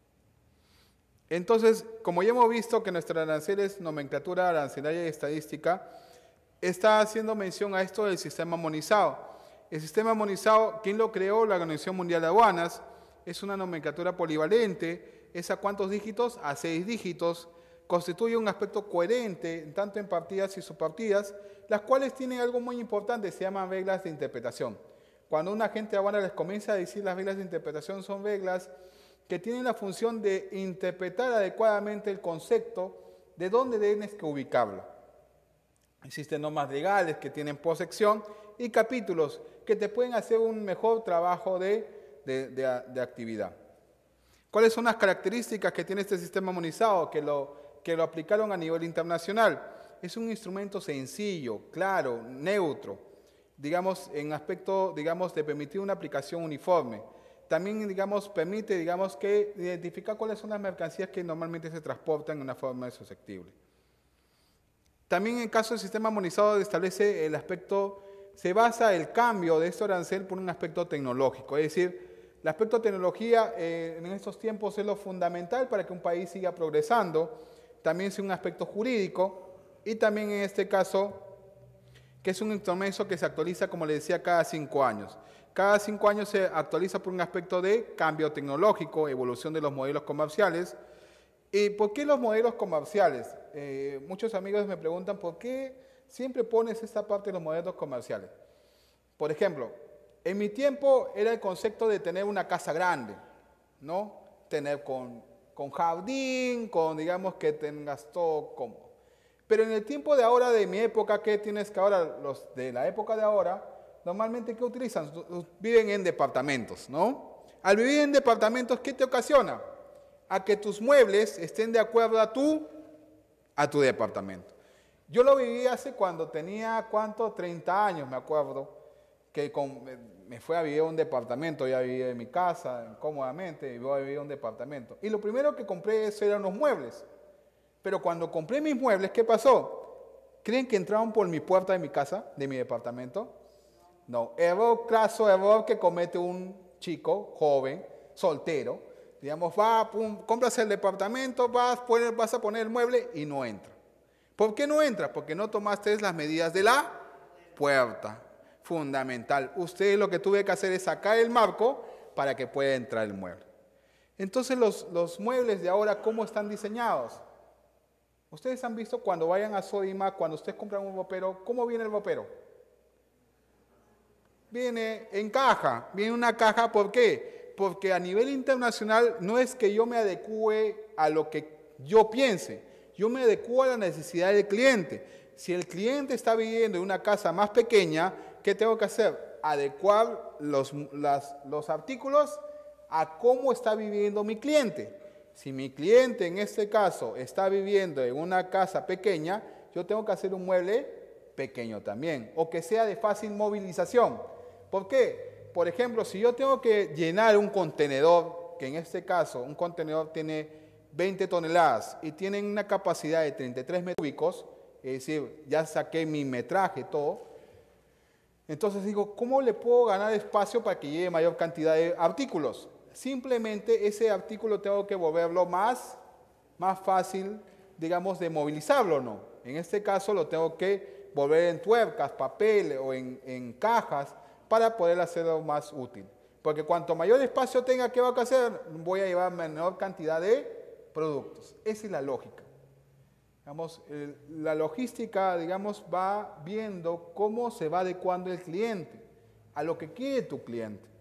Entonces, como ya hemos visto que nuestra aranceles, nomenclatura arancelaria y estadística, está haciendo mención a esto del sistema armonizado. El sistema armonizado, ¿quién lo creó? La Organización Mundial de Aduanas. Es una nomenclatura polivalente. ¿Es a cuántos dígitos? A 6 dígitos. Constituye un aspecto coherente, tanto en partidas y subpartidas, las cuales tienen algo muy importante, se llaman reglas de interpretación. Cuando un agente aduana les comienza a decir las reglas de interpretación, son reglas que tienen la función de interpretar adecuadamente el concepto de dónde tienes que ubicarlo. Existen normas legales que tienen posección y capítulos que te pueden hacer un mejor trabajo de actividad. ¿Cuáles son las características que tiene este sistema armonizado que lo aplicaron a nivel internacional? Es un instrumento sencillo, claro, neutro, digamos, en aspecto, digamos, de permitir una aplicación uniforme. También, digamos, permite, digamos, que identificar cuáles son las mercancías que normalmente se transportan en una forma susceptible. También en caso del sistema armonizado establece el aspecto, se basa el cambio de este arancel por un aspecto tecnológico, es decir, el aspecto tecnología en estos tiempos es lo fundamental para que un país siga progresando, también es un aspecto jurídico y también en este caso que es un instrumento que se actualiza, como les decía, cada 5 años. Cada 5 años se actualiza por un aspecto de cambio tecnológico, evolución de los modelos comerciales. ¿Y por qué los modelos comerciales? Muchos amigos me preguntan por qué siempre pones esta parte de los modelos comerciales. Por ejemplo, en mi tiempo era el concepto de tener una casa grande, ¿no? Tener con jardín, con digamos que tengas todo cómodo. Pero en el tiempo de ahora, de mi época, ¿qué tienes que ahora? Los de la época de ahora, normalmente ¿qué utilizan? Viven en departamentos, ¿no? Al vivir en departamentos, ¿qué te ocasiona? A que tus muebles estén de acuerdo a tu departamento. Yo lo viví hace cuando tenía, ¿cuánto? 30 años, me acuerdo, que me fui a vivir a un departamento, ya vivía en mi casa, cómodamente, y voy a vivir a un departamento. Y lo primero que compré eran los muebles. Pero cuando compré mis muebles, ¿qué pasó? ¿Creen que entraron por mi puerta de mi casa, de mi departamento? No, error, craso error que comete un chico, joven, soltero. Digamos, va, pum, compras el departamento, vas a poner el mueble y no entra. ¿Por qué no entra? Porque no tomaste las medidas de la puerta. Fundamental. Usted lo que tuve que hacer es sacar el marco para que pueda entrar el mueble. Entonces los muebles de ahora, ¿cómo están diseñados? Ustedes han visto cuando vayan a Sodimac, cuando ustedes compran un ropero, ¿cómo viene el ropero? Viene en caja, viene una caja, ¿por qué? Porque a nivel internacional no es que yo me adecue a lo que yo piense, yo me adecuo a la necesidad del cliente. Si el cliente está viviendo en una casa más pequeña, ¿qué tengo que hacer? Adecuar los artículos a cómo está viviendo mi cliente. Si mi cliente en este caso está viviendo en una casa pequeña, yo tengo que hacer un mueble pequeño también, o que sea de fácil movilización. ¿Por qué? Por ejemplo, si yo tengo que llenar un contenedor, que en este caso un contenedor tiene 20 toneladas y tiene una capacidad de 33 metros cúbicos, es decir, ya saqué mi metraje, todo, entonces digo, ¿cómo le puedo ganar espacio para que lleve mayor cantidad de artículos? Simplemente ese artículo tengo que volverlo más fácil, digamos, de movilizarlo, ¿no? En este caso lo tengo que volver en tuercas, papel o en cajas para poder hacerlo más útil. Porque cuanto mayor espacio tenga que va a hacer, voy a llevar menor cantidad de productos. Esa es la lógica. Digamos, la logística, digamos, va viendo cómo se va adecuando el cliente a lo que quiere tu cliente.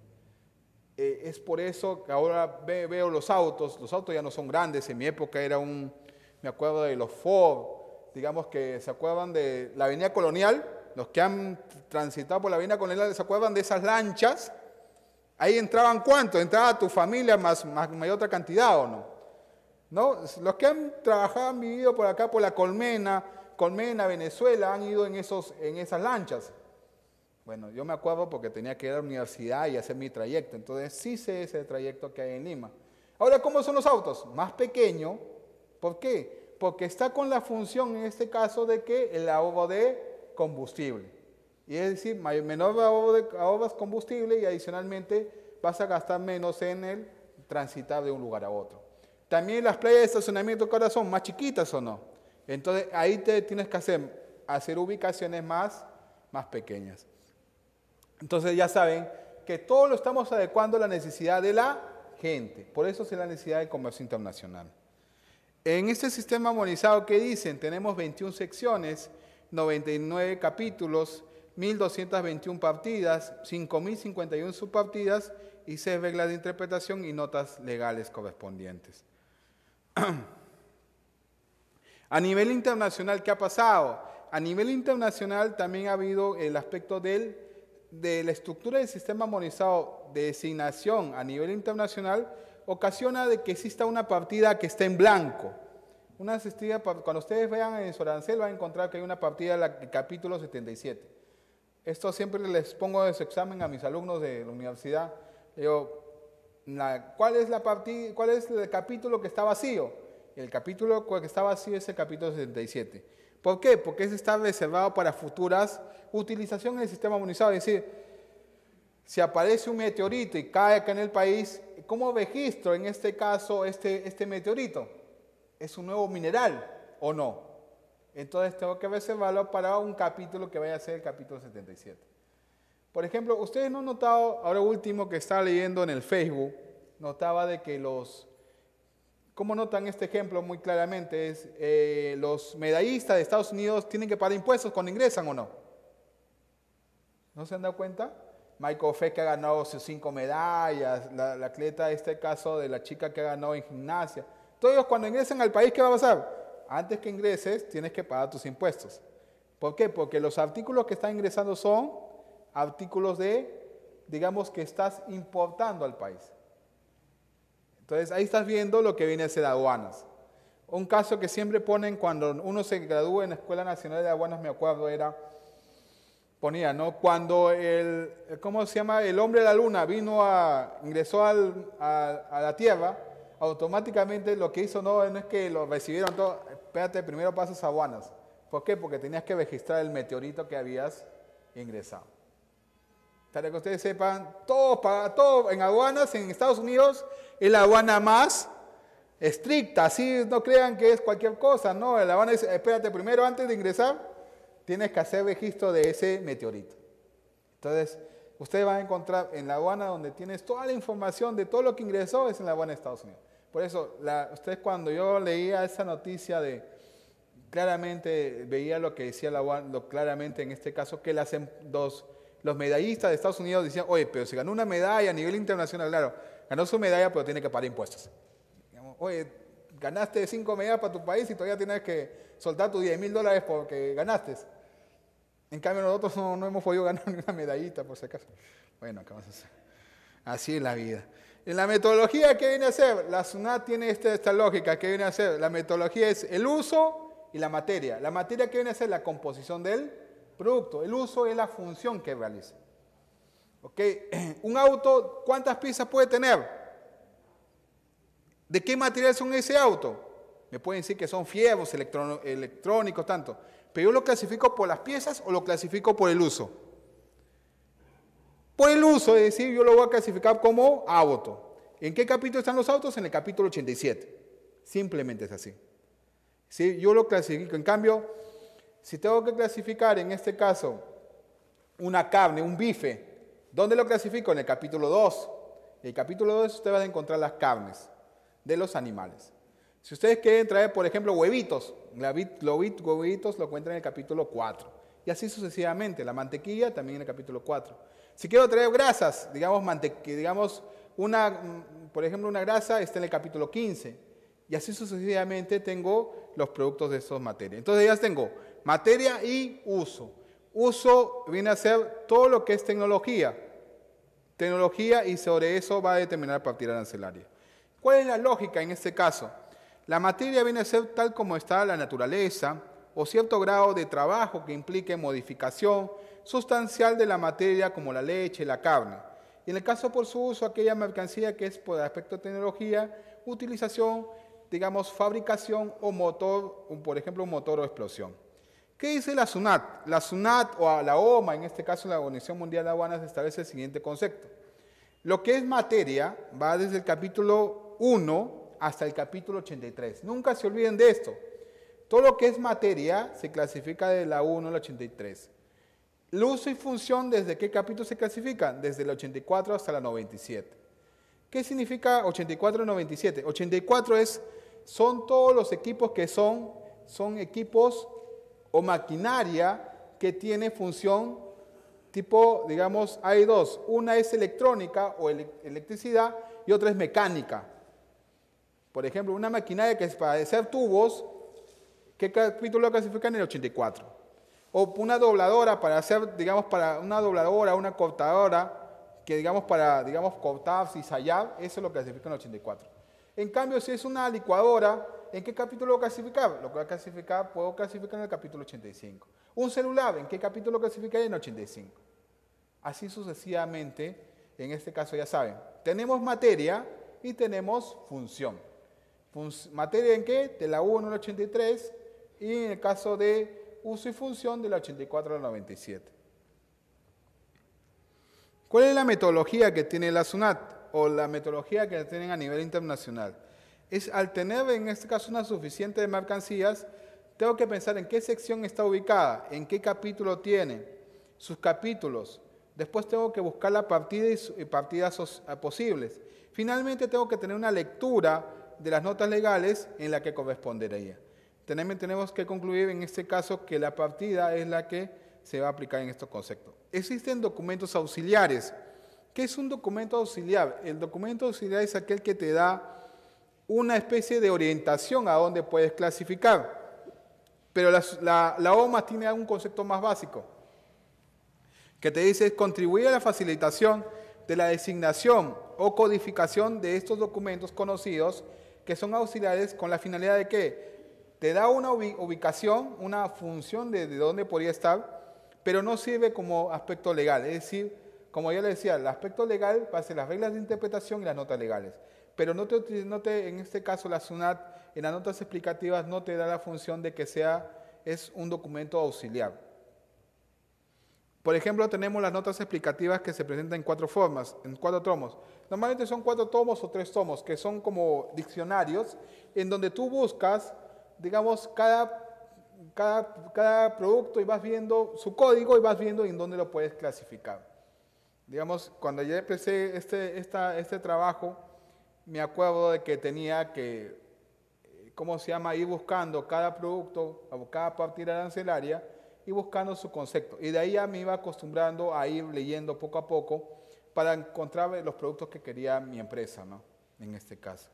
Es por eso que ahora veo los autos ya no son grandes, en mi época era me acuerdo de los Ford, digamos que se acuerdan de la Avenida Colonial, los que han transitado por la Avenida Colonial se acuerdan de esas lanchas, ahí entraban ¿cuánto? Entraba tu familia más mayor otra cantidad ¿o no? ¿No? Los que han trabajado, han vivido por acá por la Colmena, Venezuela, han ido en esas lanchas. Bueno, yo me acuerdo porque tenía que ir a la universidad y hacer mi trayecto, entonces sí sé ese trayecto que hay en Lima. Ahora, ¿cómo son los autos? Más pequeño. ¿Por qué? Porque está con la función, en este caso, de que el ahorro de combustible. Y es decir, menor ahorro de combustible y adicionalmente vas a gastar menos en el transitar de un lugar a otro. También las playas de estacionamiento que ahora son más chiquitas o no. Entonces ahí te tienes que hacer ubicaciones más pequeñas. Entonces ya saben que todo lo estamos adecuando a la necesidad de la gente. Por eso es la necesidad del comercio internacional. En este sistema armonizado, ¿qué dicen? Tenemos 21 secciones, 99 capítulos, 1.221 partidas, 5.051 subpartidas y 6 reglas de interpretación y notas legales correspondientes. A nivel internacional, ¿qué ha pasado? A nivel internacional también ha habido el aspecto de la estructura del sistema armonizado de designación a nivel internacional, ocasiona de que exista una partida que está en blanco. Cuando ustedes vean en su arancel van a encontrar que hay una partida en el capítulo 77. Esto siempre les pongo de su examen a mis alumnos de la universidad. ¿Cuál es el capítulo que está vacío? El capítulo que está vacío es el capítulo 77. ¿Por qué? Porque ese está reservado para futuras utilizaciones del sistema armonizado. Es decir, si aparece un meteorito y cae acá en el país, ¿cómo registro en este caso este meteorito? ¿Es un nuevo mineral o no? Entonces tengo que reservarlo para un capítulo que vaya a ser el capítulo 77. Por ejemplo, ustedes no han notado, ahora último que estaba leyendo en el Facebook, notaba de que ¿cómo notan este ejemplo muy claramente? Los medallistas de Estados Unidos tienen que pagar impuestos cuando ingresan o no. ¿No se han dado cuenta? Michael Phelps que ha ganado sus 5 medallas, la atleta, este caso de la chica que ha ganado en gimnasia. Todos ellos cuando ingresan al país, ¿qué va a pasar? Antes que ingreses, tienes que pagar tus impuestos. ¿Por qué? Porque los artículos que están ingresando son artículos digamos, que estás importando al país. Entonces, ahí estás viendo lo que viene a ser aduanas. Un caso que siempre ponen cuando uno se gradúa en la Escuela Nacional de Aduanas, me acuerdo, ponía, ¿no? Cuando ¿cómo se llama? El hombre de la luna ingresó a la Tierra, automáticamente lo que hizo no es que lo recibieron todo, espérate, primero pasas aduanas. ¿Por qué? Porque tenías que registrar el meteorito que habías ingresado. Para que ustedes sepan, todo en aduanas en Estados Unidos es la aduana más estricta, así no crean que es cualquier cosa, no, la aduana dice, espérate, primero antes de ingresar, tienes que hacer registro de ese meteorito. Entonces, ustedes van a encontrar en la aduana donde tienes toda la información de todo lo que ingresó, es en la aduana de Estados Unidos. Por eso, ustedes cuando yo leía esa noticia claramente veía lo que decía la aduana, claramente en este caso, que los medallistas de Estados Unidos decían, oye, pero si ganó una medalla a nivel internacional, claro, ganó su medalla, pero tiene que pagar impuestos. Oye, ganaste 5 medallas para tu país y todavía tienes que soltar tus $10,000 porque ganaste. En cambio, nosotros no hemos podido ganar ni una medallita, por si acaso. Bueno, ¿qué vamos a hacer? Así es la vida. En la metodología, ¿qué viene a hacer? La SUNAT tiene esta lógica, ¿qué viene a hacer? La metodología es el uso y la materia. La materia, ¿qué viene a ser? La composición del producto. El uso es la función que realiza. ¿Ok? Un auto, ¿cuántas piezas puede tener? ¿De qué material son ese auto? Me pueden decir que son fierros, electrónicos, tanto. Pero yo lo clasifico por las piezas o lo clasifico por el uso. Por el uso, es decir, yo lo voy a clasificar como auto. ¿En qué capítulo están los autos? En el capítulo 87. Simplemente es así. ¿Sí? Yo lo clasifico. En cambio, si tengo que clasificar, en este caso, una carne, un bife, ¿dónde lo clasifico? En el capítulo 2. En el capítulo 2 usted va a encontrar las carnes de los animales. Si ustedes quieren traer, por ejemplo, huevitos, huevitos lo encuentran en el capítulo 4. Y así sucesivamente. La mantequilla también en el capítulo 4. Si quiero traer grasas, por ejemplo, una grasa está en el capítulo 15. Y así sucesivamente tengo los productos de esas materias. Entonces ya tengo materia y uso. Uso viene a ser todo lo que es tecnología. Tecnología y sobre eso va a determinar la partida arancelaria. ¿Cuál es la lógica en este caso? La materia viene a ser tal como está la naturaleza o cierto grado de trabajo que implique modificación sustancial de la materia como la leche, la carne. Y en el caso por su uso, aquella mercancía que es por aspecto de tecnología, utilización, fabricación o motor, por ejemplo, un motor o explosión. ¿Qué dice la SUNAT? La SUNAT o la OMA, en este caso la Organización Mundial de Aduanas, establece el siguiente concepto. Lo que es materia va desde el capítulo 1 hasta el capítulo 83. Nunca se olviden de esto. Todo lo que es materia se clasifica de la 1 al 83. El uso y función, ¿desde qué capítulo se clasifican? Desde el 84 hasta la 97. ¿Qué significa 84 y 97? 84 son todos los equipos que son equipos o maquinaria que tiene función tipo, digamos, hay dos. Una es electrónica o electricidad y otra es mecánica. Por ejemplo, una maquinaria que es para hacer tubos, ¿qué capítulo clasifica? En el 84. O una dobladora para hacer, digamos, para una dobladora, una cortadora, que digamos para, cortar, cizallar, eso lo clasifica en el 84. En cambio, si es una licuadora, ¿en qué capítulo lo clasificar? Lo puedo clasificar en el capítulo 85. Un celular, ¿en qué capítulo lo clasificaría? En el 85. Así sucesivamente, en este caso ya saben, tenemos materia y tenemos función. ¿Materia en qué? De la 1 al 83 y en el caso de uso y función de la 84 al 97. ¿Cuál es la metodología que tiene la SUNAT o la metodología que tienen a nivel internacional? Es al tener en este caso una suficiente de mercancías, tengo que pensar en qué sección está ubicada, en qué capítulo tiene, sus capítulos. Después tengo que buscar la partida y partidas posibles. Finalmente tengo que tener una lectura de las notas legales en la que correspondería. Tenemos que concluir en este caso que la partida es la que se va a aplicar en estos conceptos. Existen documentos auxiliares. ¿Qué es un documento auxiliar? El documento auxiliar es aquel que te da una especie de orientación a dónde puedes clasificar. Pero la OMA tiene un concepto más básico, que te dice contribuir a la facilitación de la designación o codificación de estos documentos conocidos que son auxiliares con la finalidad de que te da una ubicación, una función de dónde podría estar, pero no sirve como aspecto legal. Es decir, como ya le decía, el aspecto legal va a ser las reglas de interpretación y las notas legales. Pero en este caso la SUNAT, en las notas explicativas, no te da la función de que es un documento auxiliar. Por ejemplo, tenemos las notas explicativas que se presentan en 4 formas, en 4 tomos. Normalmente son 4 tomos o 3 tomos, que son como diccionarios, en donde tú buscas, digamos, cada producto y vas viendo su código y vas viendo en dónde lo puedes clasificar. Digamos, cuando yo empecé este trabajo, me acuerdo de que tenía que, ir buscando cada producto o cada partida arancelaria y buscando su concepto. Y de ahí ya me iba acostumbrando a ir leyendo poco a poco para encontrar los productos que quería mi empresa, ¿no? En este caso.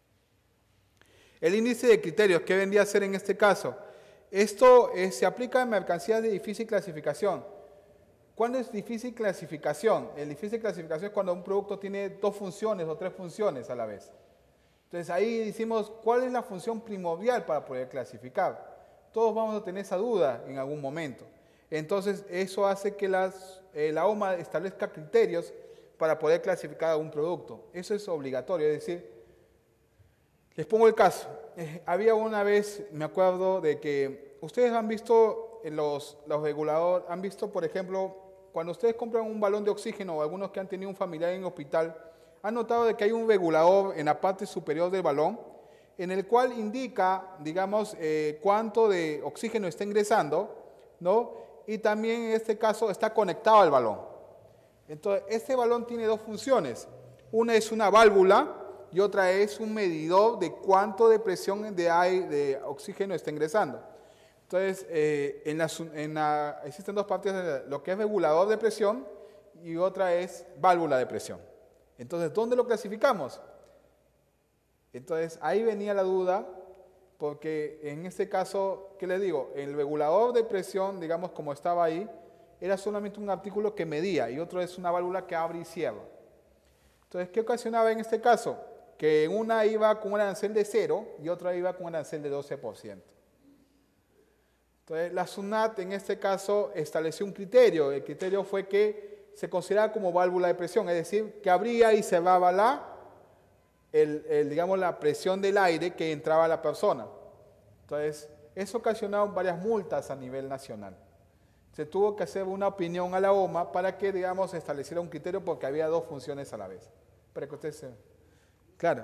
El índice de criterios, ¿qué vendría a ser en este caso? Esto se aplica en mercancías de difícil clasificación. ¿Cuándo es difícil clasificación? El difícil clasificación es cuando un producto tiene 2 funciones o 3 funciones a la vez. Entonces ahí decimos, ¿cuál es la función primordial para poder clasificar? Todos vamos a tener esa duda en algún momento. Entonces eso hace que la OMA establezca criterios para poder clasificar un producto. Eso es obligatorio, es decir, les pongo el caso. Había una vez, me acuerdo de que ustedes han visto los reguladores, han visto, por ejemplo, cuando ustedes compran un balón de oxígeno o algunos que han tenido un familiar en el hospital, han notado de que hay un regulador en la parte superior del balón en el cual indica, digamos, cuánto de oxígeno está ingresando, ¿no? Y también en este caso está conectado al balón. Entonces, este balón tiene 2 funciones. Una es una válvula y otra es un medidor de cuánto de presión de oxígeno está ingresando. Entonces, existen 2 partes, lo que es regulador de presión y otra es válvula de presión. Entonces, ¿dónde lo clasificamos? Entonces, ahí venía la duda, porque en este caso, ¿qué les digo? El regulador de presión, digamos, como estaba ahí, era solamente un artículo que medía y otro es una válvula que abre y cierra. Entonces, ¿qué ocasionaba en este caso? Que una iba con un arancel de 0 y otra iba con un arancel de 12%. Entonces, la SUNAT en este caso estableció un criterio. El criterio fue que se consideraba como válvula de presión, es decir, que abría y cerraba digamos, la presión del aire que entraba a la persona. Entonces, eso ocasionó varias multas a nivel nacional. Se tuvo que hacer una opinión a la OMA para que, digamos, estableciera un criterio porque había dos funciones a la vez. Para que ustedes se... Claro.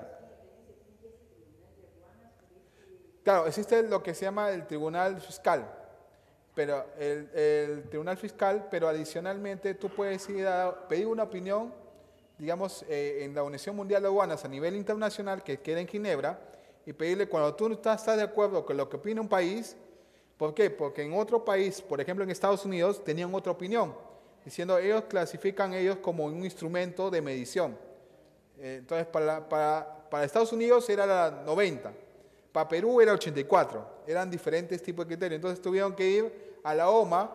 Claro, existe lo que se llama el Tribunal Fiscal, pero el Tribunal Fiscal, pero adicionalmente tú puedes ir a pedir una opinión, digamos, en la Organización Mundial de Aduanas a nivel internacional, que queda en Ginebra, y pedirle cuando tú estás de acuerdo con lo que opina un país. ¿Por qué? Porque en otro país, por ejemplo en Estados Unidos, tenían otra opinión, diciendo ellos clasifican ellos como un instrumento de medición. Entonces, para Estados Unidos era la 90, para Perú era 84, eran diferentes tipos de criterios. Entonces tuvieron que ir a la OMA,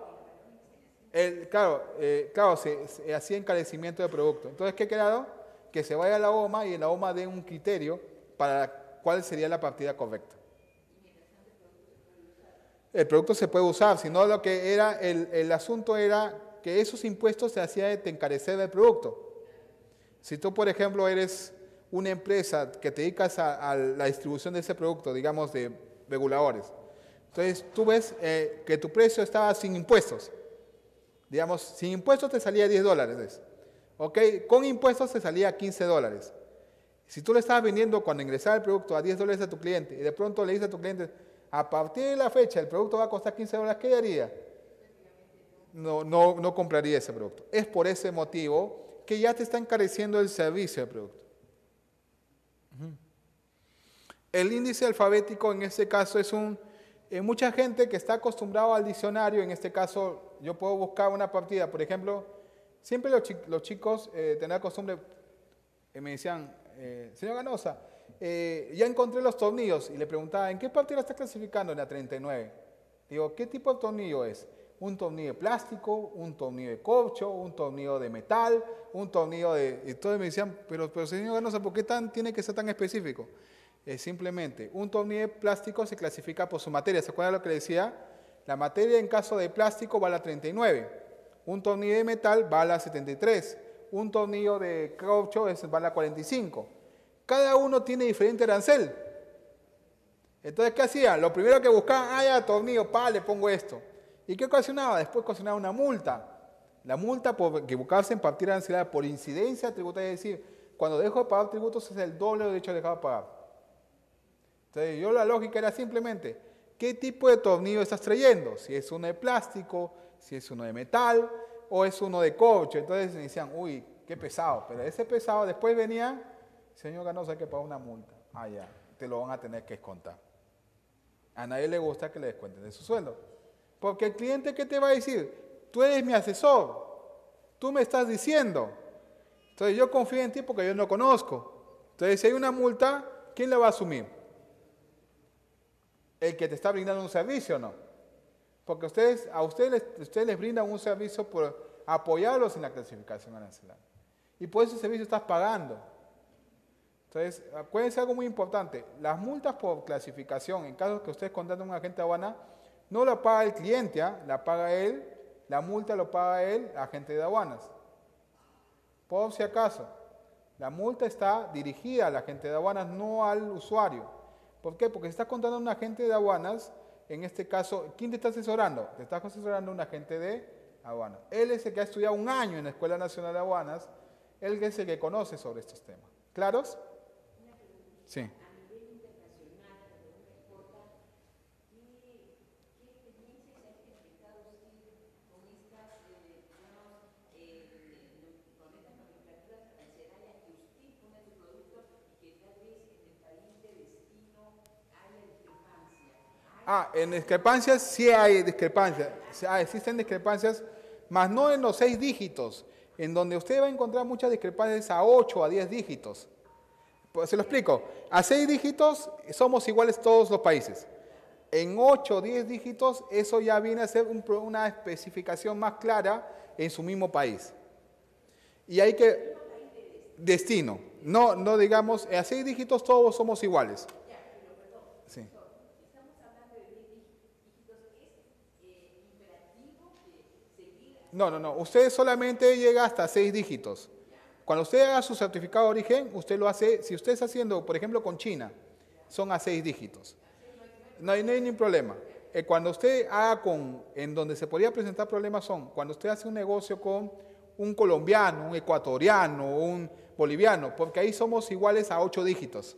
claro, se hacía encarecimiento de producto. Entonces, ¿qué quedaron? Que se vaya a la OMA y en la OMA dé un criterio para cuál sería la partida correcta. El producto se puede usar, sino lo que era, el asunto era que esos impuestos se hacían de encarecer el producto. Si tú, por ejemplo, eres una empresa que te dedicas a la distribución de ese producto, digamos, de reguladores, entonces tú ves que tu precio estaba sin impuestos. Digamos, sin impuestos te salía $10, ¿ok? Con impuestos te salía $15. Si tú le estabas vendiendo cuando ingresaba el producto a $10 a tu cliente y de pronto le dices a tu cliente, a partir de la fecha el producto va a costar $15, ¿qué haría? No compraría ese producto. Es por ese motivo que ya te está encareciendo el servicio del producto. El índice alfabético en este caso es mucha gente que está acostumbrado al diccionario. En este caso yo puedo buscar una partida, por ejemplo, siempre los chicos tenían la costumbre, me decían, señor Ganosa, ya encontré los tornillos, y le preguntaba, ¿en qué partida está clasificando? En la 39. Digo, ¿qué tipo de tornillo es? Un tornillo de plástico, un tornillo de corcho, un tornillo de metal, un tornillo de... Y todos me decían, pero señor Ganosa, ¿por qué tiene que ser tan específico? Simplemente, un tornillo de plástico se clasifica por su materia. ¿Se acuerdan lo que le decía? La materia en caso de plástico va a la 39. Un tornillo de metal va a la 73. Un tornillo de caucho va a la 45. Cada uno tiene diferente arancel. Entonces, ¿qué hacía? Lo primero que buscaban, ya, tornillo, le pongo esto. ¿Y qué ocasionaba? Después ocasionaba una multa. La multa por equivocarse en partida arancelaria por incidencia tributaria, es decir, cuando dejo de pagar tributos es el doble de derecho de dejar de pagar. Entonces, la lógica era simplemente, ¿qué tipo de tornillo estás trayendo? Si es uno de plástico, si es uno de metal o es uno de corcho. Entonces me decían, uy, qué pesado. Pero ese pesado después venía, señor Ganosa, hay que pagar una multa. Ya, te lo van a tener que descontar. A nadie le gusta que le descuenten de su sueldo. Porque el cliente, ¿qué te va a decir? Tú eres mi asesor, tú me estás diciendo. Entonces yo confío en ti porque yo no conozco. Entonces si hay una multa, ¿quién la va a asumir? El que te está brindando un servicio, ¿no? Porque a ustedes les brindan un servicio por apoyarlos en la clasificación arancelaria. Y por ese servicio estás pagando. Entonces, acuérdense algo muy importante. Las multas por clasificación, en caso que ustedes contraten a un agente de aduana, no la paga el cliente, la paga él. La multa lo paga él, agente de aduanas. Por si acaso, la multa está dirigida al agente de aduanas, no al usuario. ¿Por qué? Porque si estás contratando a un agente de aduanas, en este caso, ¿quién te está asesorando? Te está asesorando un agente de aduanas. Él es el que ha estudiado un año en la Escuela Nacional de Aduanas, él es el que conoce sobre estos temas. ¿Claros? Sí. En discrepancias sí hay discrepancias. Existen discrepancias, mas no en los 6 dígitos, en donde usted va a encontrar muchas discrepancias a 8 o a 10 dígitos. Pues, se lo explico. A 6 dígitos somos iguales todos los países. En 8 o 10 dígitos, eso ya viene a ser una especificación más clara en su mismo país. Y hay que... Destino. No digamos, a 6 dígitos todos somos iguales. Sí. No. Usted solamente llega hasta 6 dígitos. Cuando usted haga su certificado de origen, usted lo hace, si usted está haciendo, por ejemplo, con China, son a 6 dígitos. no hay ningún problema. Cuando usted haga en donde se podría presentar problemas son, cuando usted hace un negocio con un colombiano, un ecuatoriano, un boliviano, porque ahí somos iguales a 8 dígitos.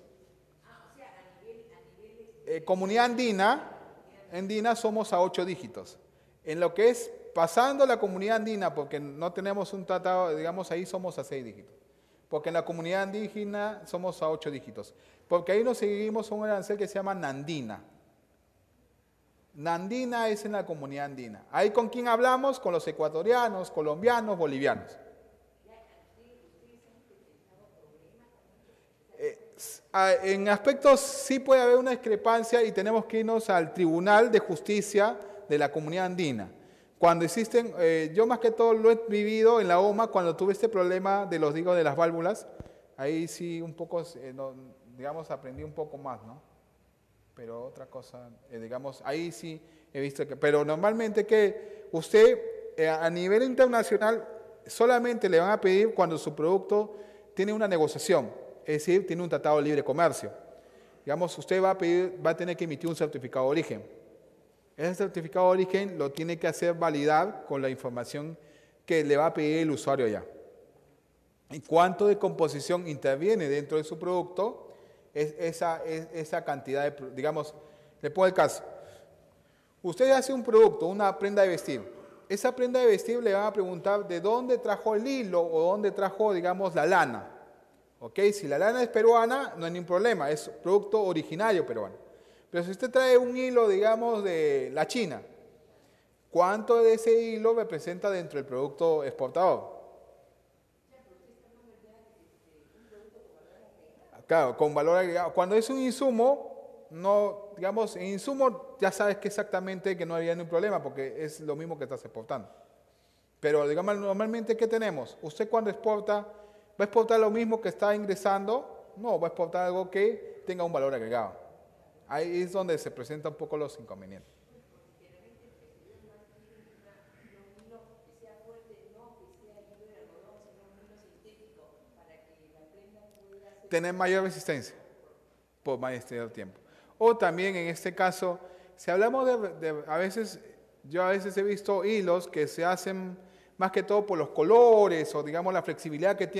Comunidad andina somos a 8 dígitos. En lo que es pasando la comunidad andina, porque no tenemos un tratado, digamos, ahí somos a 6 dígitos. Porque en la comunidad indígena somos a 8 dígitos. Porque ahí nos seguimos a un arancel que se llama Nandina. Nandina es en la comunidad andina. ¿Ahí con quién hablamos? Con los ecuatorianos, colombianos, bolivianos. En aspectos sí puede haber una discrepancia y tenemos que irnos al Tribunal de Justicia de la Comunidad Andina. Cuando existen, yo más que todo lo he vivido en la OMA cuando tuve este problema de los digos de las válvulas, ahí sí un poco, digamos, aprendí un poco más, ¿no? Pero otra cosa, digamos, ahí sí he visto que, pero normalmente que usted a nivel internacional solamente le van a pedir cuando su producto tiene una negociación, es decir, tiene un tratado de libre comercio. Digamos, usted va a tener que emitir un certificado de origen. Ese certificado de origen lo tiene que hacer validar con la información que le va a pedir el usuario ya. ¿Y cuánto de composición interviene dentro de su producto? Es esa cantidad de, digamos, le pongo el caso. Usted hace un producto, una prenda de vestir. Esa prenda de vestir le van a preguntar de dónde trajo el hilo o dónde trajo, digamos, la lana. ¿Ok? Si la lana es peruana, no hay ningún problema, es producto originario peruano. Pero si usted trae un hilo, digamos, de la China, ¿cuánto de ese hilo representa dentro del producto exportador? Claro, con valor agregado. Cuando es un insumo, no, digamos, en insumo ya sabes que exactamente que no había ningún problema porque es lo mismo que estás exportando. Pero, digamos, normalmente, ¿qué tenemos? Usted cuando exporta, ¿va a exportar lo mismo que está ingresando? No, va a exportar algo que tenga un valor agregado. Ahí es donde se presentan un poco los inconvenientes. Tener mayor resistencia por más tiempo. O también en este caso, si hablamos a veces, yo a veces he visto hilos que se hacen más que todo por los colores o digamos la flexibilidad que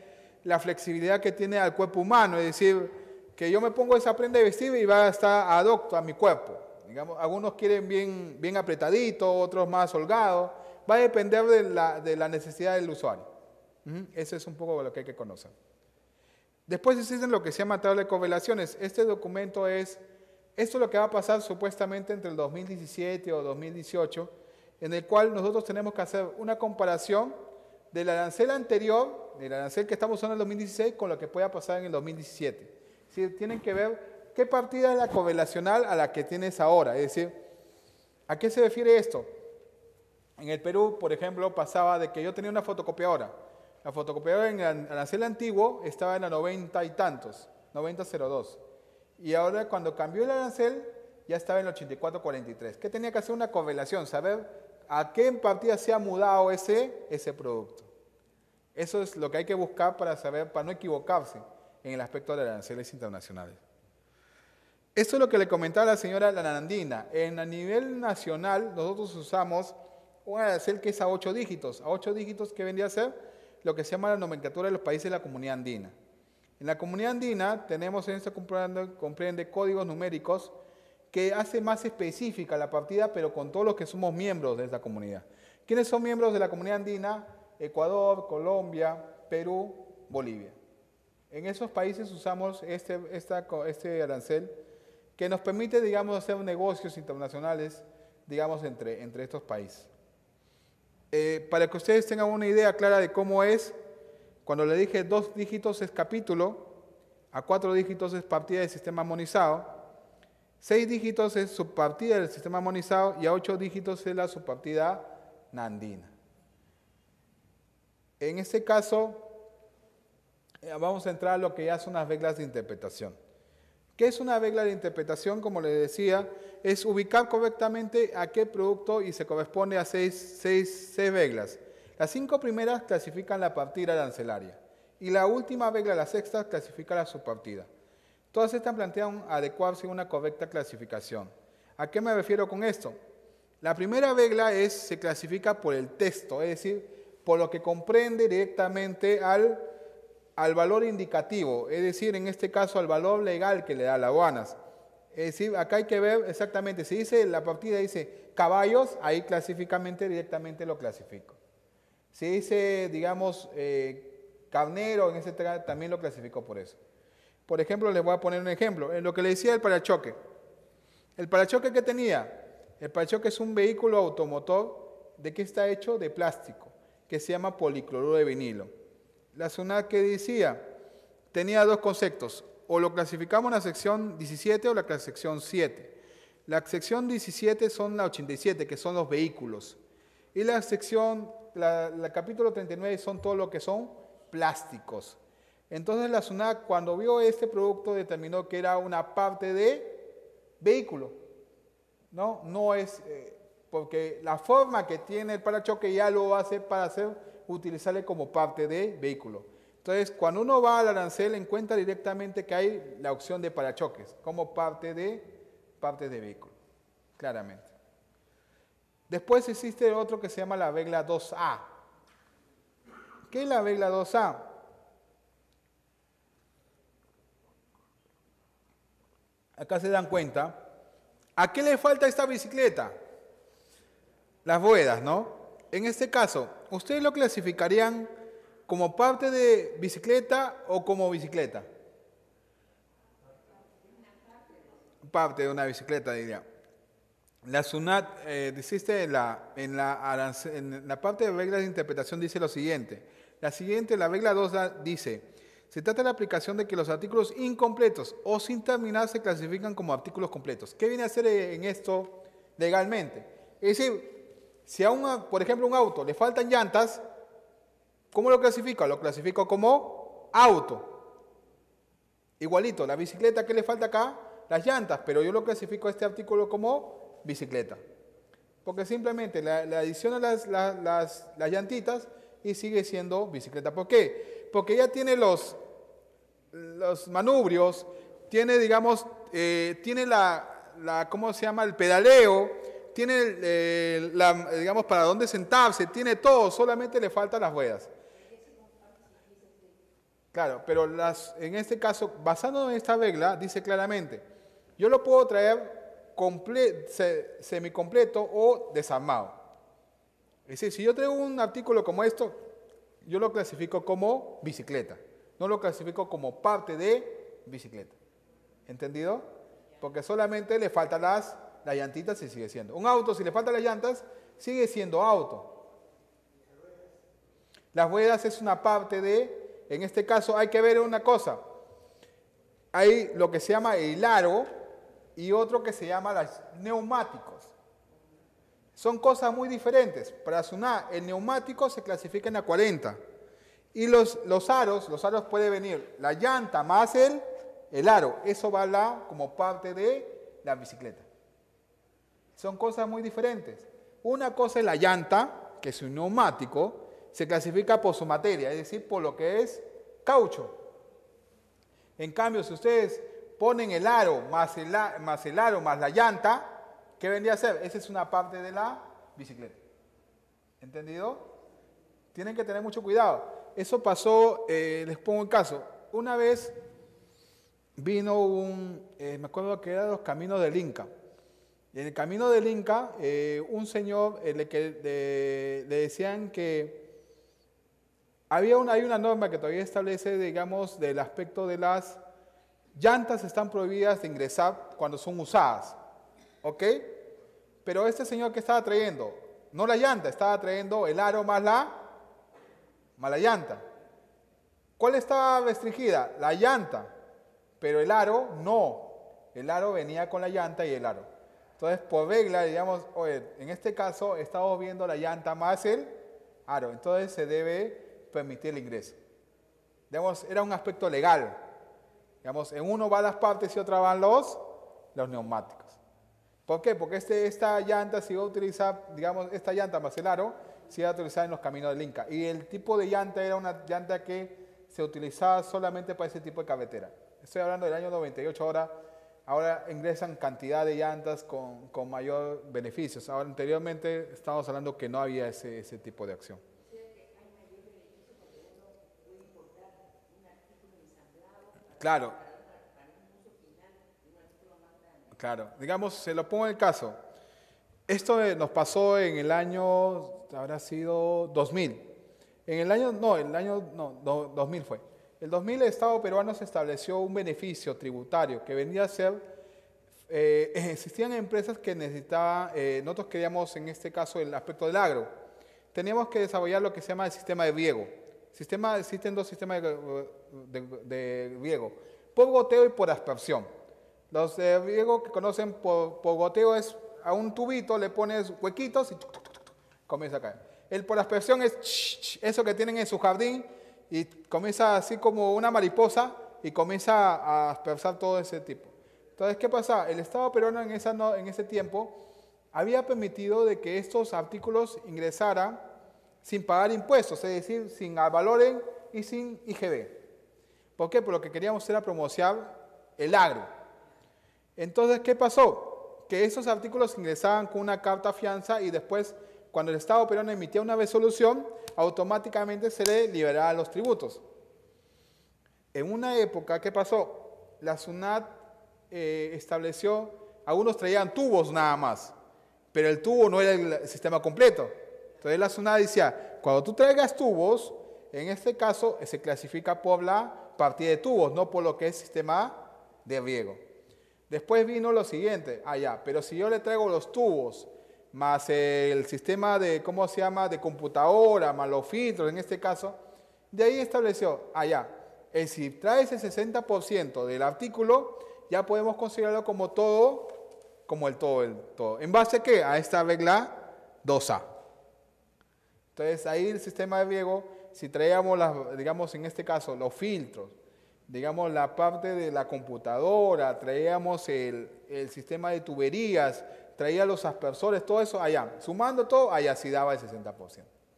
tiene al cuerpo humano, es decir, que yo me pongo esa prenda de vestir y va a estar ad hoc a mi cuerpo. Digamos, algunos quieren bien apretadito, otros más holgado. Va a depender de la necesidad del usuario. Eso es un poco lo que hay que conocer. Después existen lo que se llama tabla de correlaciones. Este documento esto es lo que va a pasar supuestamente entre el 2017 o 2018, en el cual nosotros tenemos que hacer una comparación del arancel anterior, del arancel que estamos usando en el 2016, con lo que pueda pasar en el 2017. Es decir, tienen que ver qué partida es la correlacional a la que tienes ahora. Es decir, ¿a qué se refiere esto? En el Perú, por ejemplo, pasaba de que yo tenía una fotocopiadora. La fotocopiadora en el arancel antiguo estaba en la 90 y tantos, 9002. Y ahora cuando cambió el arancel ya estaba en el 8443. ¿Qué tenía que hacer? Una correlación, saber a qué partida se ha mudado ese producto. Eso es lo que hay que buscar para saber, para no equivocarse en el aspecto de aranceles internacionales. Esto es lo que le comentaba la señora Nandina. A nivel nacional nosotros usamos un arancel que es a 8 dígitos. A 8 dígitos, ¿qué vendría a ser? Lo que se llama la nomenclatura de los países de la Comunidad Andina. En la Comunidad Andina tenemos en esto comprende códigos numéricos que hace más específica la partida, pero con todos los que somos miembros de esta comunidad. ¿Quiénes son miembros de la Comunidad Andina? Ecuador, Colombia, Perú, Bolivia. En esos países usamos este arancel que nos permite, digamos, hacer negocios internacionales, digamos, entre estos países. Para que ustedes tengan una idea clara de cómo es, cuando le dije 2 dígitos es capítulo, a 4 dígitos es partida del sistema armonizado, 6 dígitos es subpartida del sistema armonizado y a 8 dígitos es la subpartida nandina. En este caso, vamos a entrar a lo que ya son las reglas de interpretación. ¿Qué es una regla de interpretación? Como les decía, es ubicar correctamente a qué producto y se corresponde a seis reglas. Las 5 primeras clasifican la partida arancelaria y la última regla, la sexta, clasifica la subpartida. Todas estas plantean adecuarse a una correcta clasificación. ¿A qué me refiero con esto? La primera regla se clasifica por el texto, es decir, por lo que comprende directamente al valor indicativo, es decir, en este caso al valor legal que le da la aduanas. Es decir, acá hay que ver exactamente, si dice la partida dice caballos, ahí clasificamente directamente lo clasifico. Si dice, digamos, carnero, en ese también lo clasifico por eso. Por ejemplo, les voy a poner un ejemplo, en lo que le decía del parachoque. ¿El parachoque qué tenía? El parachoque es un vehículo automotor, ¿de qué está hecho? De plástico, que se llama policloruro de vinilo. La SUNAT que decía, tenía dos conceptos, o lo clasificamos en la sección 17 o la sección 7. La sección 17 son la 87, que son los vehículos, y la sección, la capítulo 39 son todo lo que son plásticos. Entonces la SUNAT cuando vio este producto determinó que era una parte de vehículo, ¿no? No es, porque la forma que tiene el parachoque ya lo hace para utilizarle como parte de vehículo. Entonces, cuando uno va al arancel, encuentra directamente que hay la opción de parachoques como parte de vehículo, claramente. Después existe otro que se llama la regla 2A. ¿Qué es la regla 2A? Acá se dan cuenta. ¿A qué le falta a esta bicicleta? Las ruedas, ¿no? En este caso, ¿ustedes lo clasificarían como parte de bicicleta o como bicicleta? Parte de una bicicleta, diría. La SUNAT, existe en la parte de reglas de interpretación, dice lo siguiente. La regla 2 dice, se trata de la aplicación de que los artículos incompletos o sin terminar se clasifican como artículos completos. ¿Qué viene a hacer en esto legalmente? Es decir, si a por ejemplo, un auto le faltan llantas, ¿cómo lo clasifico? Lo clasifico como auto. Igualito, la bicicleta, ¿qué le falta acá? Las llantas, pero yo lo clasifico este artículo como bicicleta. Porque simplemente le adiciono las llantitas y sigue siendo bicicleta. ¿Por qué? Porque ya tiene los manubrios, tiene, digamos, tiene ¿cómo se llama? El pedaleo, tiene, digamos, para dónde sentarse, tiene todo, solamente le faltan las ruedas. Claro, pero en este caso, basándonos en esta regla, dice claramente, yo lo puedo traer semicompleto o desarmado. Es decir, si yo traigo un artículo como esto, yo lo clasifico como bicicleta, no lo clasifico como parte de bicicleta. ¿Entendido? Porque solamente le faltan las llantitas y sigue siendo. Un auto, si le faltan las llantas, sigue siendo auto. Las ruedas es una parte de, en este caso hay que ver una cosa. Hay lo que se llama el aro y otro que se llama los neumáticos. Son cosas muy diferentes. Para SUNAT, el neumático se clasifica en la 40. Y los aros puede venir la llanta más el aro. Eso va como parte de la bicicleta. Son cosas muy diferentes. Una cosa es la llanta, que es un neumático, se clasifica por su materia, es decir, por lo que es caucho. En cambio, si ustedes ponen el aro más la llanta, ¿qué vendría a ser? Esa es una parte de la bicicleta. ¿Entendido? Tienen que tener mucho cuidado. Eso pasó, les pongo un caso. Una vez vino me acuerdo que era los caminos del Inca. En el camino del Inca, un señor le decían que hay una norma que todavía establece, digamos, del aspecto de las llantas están prohibidas de ingresar cuando son usadas. ¿Ok? Pero este señor, ¿qué estaba trayendo? No la llanta, estaba trayendo el aro más la llanta. ¿Cuál estaba restringida? La llanta. Pero el aro no. El aro venía con la llanta y el aro. Entonces, por regla, digamos, oye, en este caso estamos viendo la llanta más el aro. Entonces se debe permitir el ingreso. Digamos, era un aspecto legal. Digamos, en uno van las partes y otra van los neumáticos. ¿Por qué? Porque esta llanta se iba a utilizar, digamos, esta llanta más el aro, se iba a utilizar en los caminos del Inca. Y el tipo de llanta era una llanta que se utilizaba solamente para ese tipo de carretera. Estoy hablando del año 98, ahora ingresan cantidad de llantas con mayor beneficios. Ahora, anteriormente estábamos hablando que no había ese tipo de acción. Claro, claro. Digamos, se lo pongo en el caso. Esto nos pasó en el año, habrá sido 2000. En el año, no, 2000 fue. El 2000 el Estado peruano se estableció un beneficio tributario que venía a ser, existían empresas que necesitaban, nosotros queríamos en este caso el aspecto del agro, teníamos que desarrollar lo que se llama el sistema de riego. Existen dos sistemas de riego, por goteo y por aspersión. Los de riego que conocen por goteo es a un tubito le pones huequitos y comienza a caer. El por aspersión es eso que tienen en su jardín y comienza así como una mariposa y comienza a aspersar todo ese tipo. Entonces, ¿qué pasa? El Estado peruano en ese tiempo había permitido de que estos artículos ingresaran sin pagar impuestos, es decir, sin valores y sin IGB. ¿Por qué? Porque lo que queríamos era promocionar el agro. Entonces, ¿qué pasó? Que esos artículos ingresaban con una carta fianza y después, cuando el Estado peruano emitía una resolución, automáticamente se le liberaban los tributos. En una época, ¿qué pasó? La SUNAT estableció, algunos traían tubos nada más, pero el tubo no era el sistema completo. Entonces la SUNAT decía, cuando tú traigas tubos, en este caso se clasifica por la partida de tubos, no por lo que es sistema de riego. Después vino lo siguiente, pero si yo le traigo los tubos, más el sistema de, ¿cómo se llama?, de computadora, más los filtros en este caso, de ahí estableció, si traes el 60% del artículo, ya podemos considerarlo como todo, como el todo. ¿En base a qué? A esta regla 2A. Entonces ahí el sistema de riego, si traíamos, digamos en este caso, los filtros, digamos la parte de la computadora, traíamos el sistema de tuberías, traía los aspersores, todo eso sumando todo, sí daba el 60%.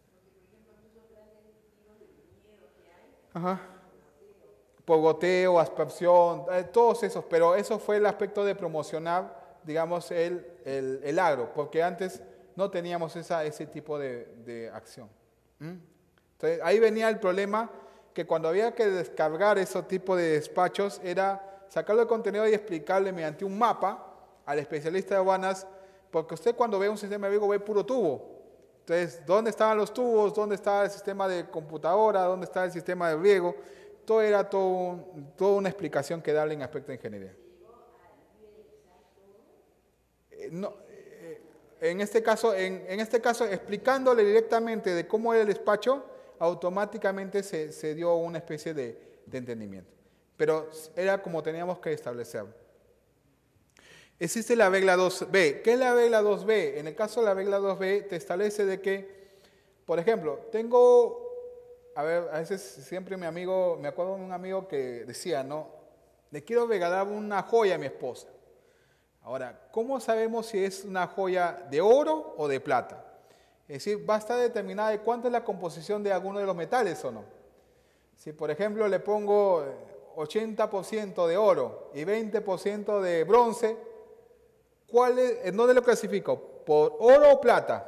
Ajá. Por goteo, aspersión, todos esos, pero eso fue el aspecto de promocionar, digamos, el agro, porque antes no teníamos ese tipo de acción. Entonces, ahí venía el problema, que cuando había que descargar ese tipo de despachos, era sacarlo del contenedor y explicarle mediante un mapa al especialista de aduanas, porque usted cuando ve un sistema de riego ve puro tubo. Entonces, ¿dónde estaban los tubos? ¿Dónde estaba el sistema de computadora? ¿Dónde está el sistema de riego? Todo era toda una explicación que darle en aspecto de ingeniería. En este caso, explicándole directamente de cómo era el despacho, automáticamente se dio una especie de entendimiento. Pero era como teníamos que establecerlo. Existe la regla 2B. ¿Qué es la regla 2B? En el caso de la regla 2B te establece de que, por ejemplo, a veces siempre me acuerdo de un amigo que decía, ¿no? Le quiero regalar una joya a mi esposa. Ahora, ¿cómo sabemos si es una joya de oro o de plata? Es decir, va a estar determinada de cuánto es la composición de alguno de los metales o no. Si, por ejemplo, le pongo 80% de oro y 20% de bronce, ¿en dónde lo clasifico? ¿Por oro o plata?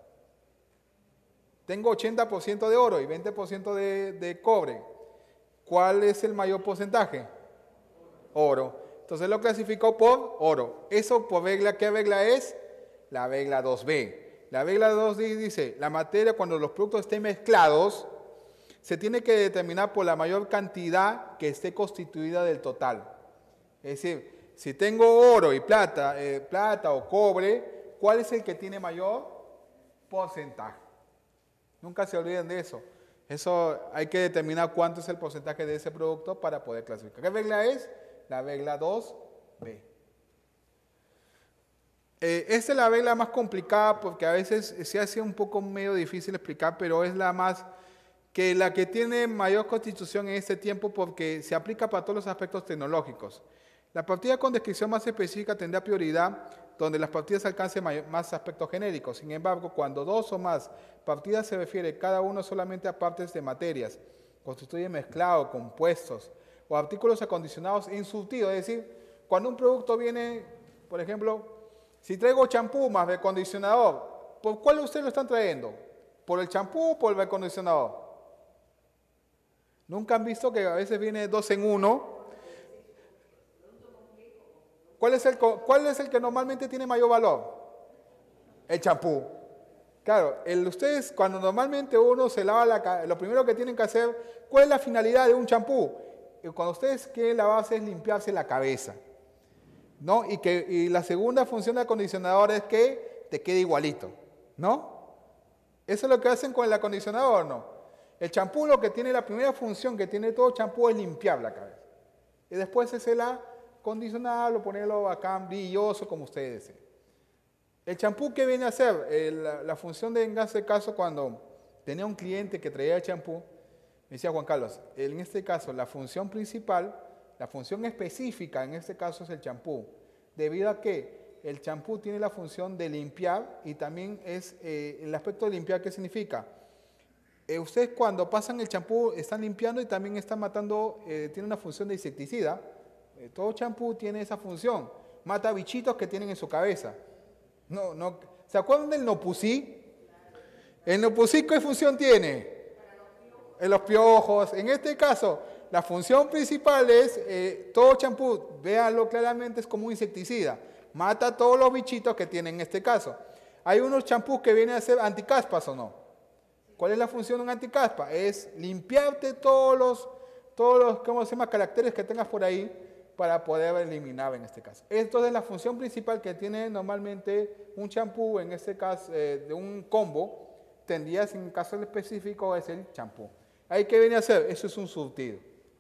Tengo 80% de oro y 20% de cobre. ¿Cuál es el mayor porcentaje? Oro. Entonces lo clasificó por oro. Eso por regla, ¿qué regla es? La regla 2B. La regla 2B dice, la materia cuando los productos estén mezclados, se tiene que determinar por la mayor cantidad que esté constituida del total. Es decir, si tengo oro y plata o cobre, ¿cuál es el que tiene mayor porcentaje? Nunca se olviden de eso. Eso hay que determinar cuánto es el porcentaje de ese producto para poder clasificar. ¿Qué regla es? La regla 2B. Esta es la regla más complicada porque a veces se hace un poco medio difícil explicar, pero es la que tiene mayor constitución en este tiempo porque se aplica para todos los aspectos tecnológicos. La partida con descripción más específica tendrá prioridad donde las partidas alcancen más aspectos genéricos. Sin embargo, cuando dos o más partidas se refiere cada uno solamente a partes de materias, constituye mezclado, compuestos, o o artículos acondicionados en surtido. Es decir, cuando un producto viene, por ejemplo, si traigo champú más acondicionador, ¿por cuál ustedes lo están trayendo? ¿Por el champú o por el acondicionador? ¿Nunca han visto que a veces viene 2 en 1? ¿Cuál es el que normalmente tiene mayor valor? El champú. Claro, ustedes cuando normalmente uno se lava la cara, lo primero que tienen que hacer, ¿cuál es la finalidad de un champú? Cuando ustedes quieren lavarse es limpiarse la cabeza, ¿no? Y la segunda función del acondicionador es que te quede igualito, ¿no? Eso es lo que hacen con el acondicionador, ¿no? El champú lo que tiene, la primera función que tiene todo champú es limpiar la cabeza. Y después es el acondicionarlo, ponerlo acá brilloso como ustedes deseen. El champú, ¿qué viene a hacer? La función en este caso, cuando tenía un cliente que traía el champú, me decía Juan Carlos, en este caso la función principal, la función específica en este caso es el champú, debido a que el champú tiene la función de limpiar y también es el aspecto de limpiar, ¿qué significa? Ustedes cuando pasan el champú están limpiando y también están matando, tiene una función de insecticida. Todo champú tiene esa función, mata bichitos que tienen en su cabeza. No, ¿se acuerdan del Nopusí? El Nopusí, ¿qué función tiene? En los piojos. En este caso, la función principal es, todo champú, véanlo claramente, es como un insecticida. Mata todos los bichitos que tiene en este caso. Hay unos champús que vienen a ser anticaspas o no. ¿Cuál es la función de un anticaspa? Es limpiarte todos los ¿cómo se llama? Caracteres que tengas por ahí para poder eliminar en este caso. Entonces la función principal que tiene normalmente un champú, en este caso de un combo, tendría, en el caso específico, es el champú. ¿Ahí qué viene a hacer? Eso es un surtido.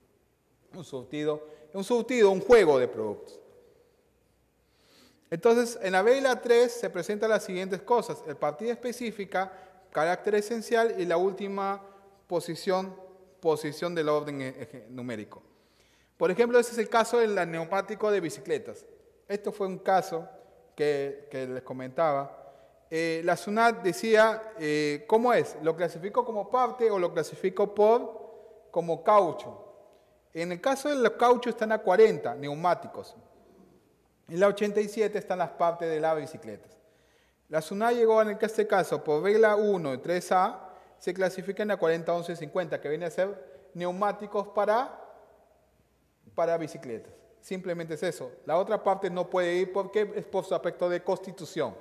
Un juego de productos. Entonces, en la regla 3 se presentan las siguientes cosas. El partida específica, carácter esencial y la última posición del orden numérico. Por ejemplo, ese es el caso del neumático de bicicletas. Esto fue un caso que les comentaba. La SUNAT decía, ¿cómo es? ¿Lo clasifico como parte o lo clasifico como caucho? En el caso del caucho están a 40 neumáticos. En la 87 están las partes de las bicicletas. La SUNAT llegó en este caso, por regla 1 y 3A, se clasifican a 40, 11, 50, que viene a ser neumáticos para bicicletas. Simplemente es eso. La otra parte no puede ir porque es por su aspecto de constitución.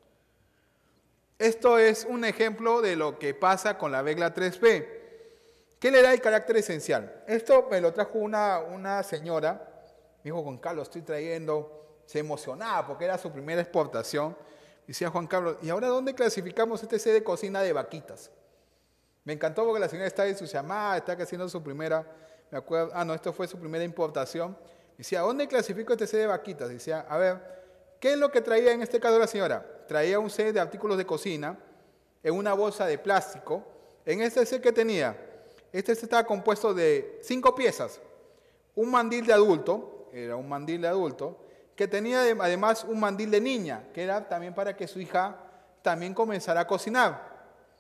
Esto es un ejemplo de lo que pasa con la regla 3B. ¿Qué le da el carácter esencial? Esto me lo trajo una señora. Me dijo, Juan Carlos, estoy trayendo. Se emocionaba porque era su primera exportación. Decía Juan Carlos, ¿y ahora dónde clasificamos este set de cocina de vaquitas? Me encantó porque la señora está en su llamada, está haciendo su primera, me acuerdo, esto fue su primera importación. Decía, ¿dónde clasifico este set de vaquitas? Decía, a ver, ¿qué es lo que traía en este caso la señora? Traía un set de artículos de cocina en una bolsa de plástico. En este set que tenía, este set estaba compuesto de 5 piezas. Un mandil de adulto, era un mandil de adulto, que tenía además un mandil de niña, que era también para que su hija también comenzara a cocinar.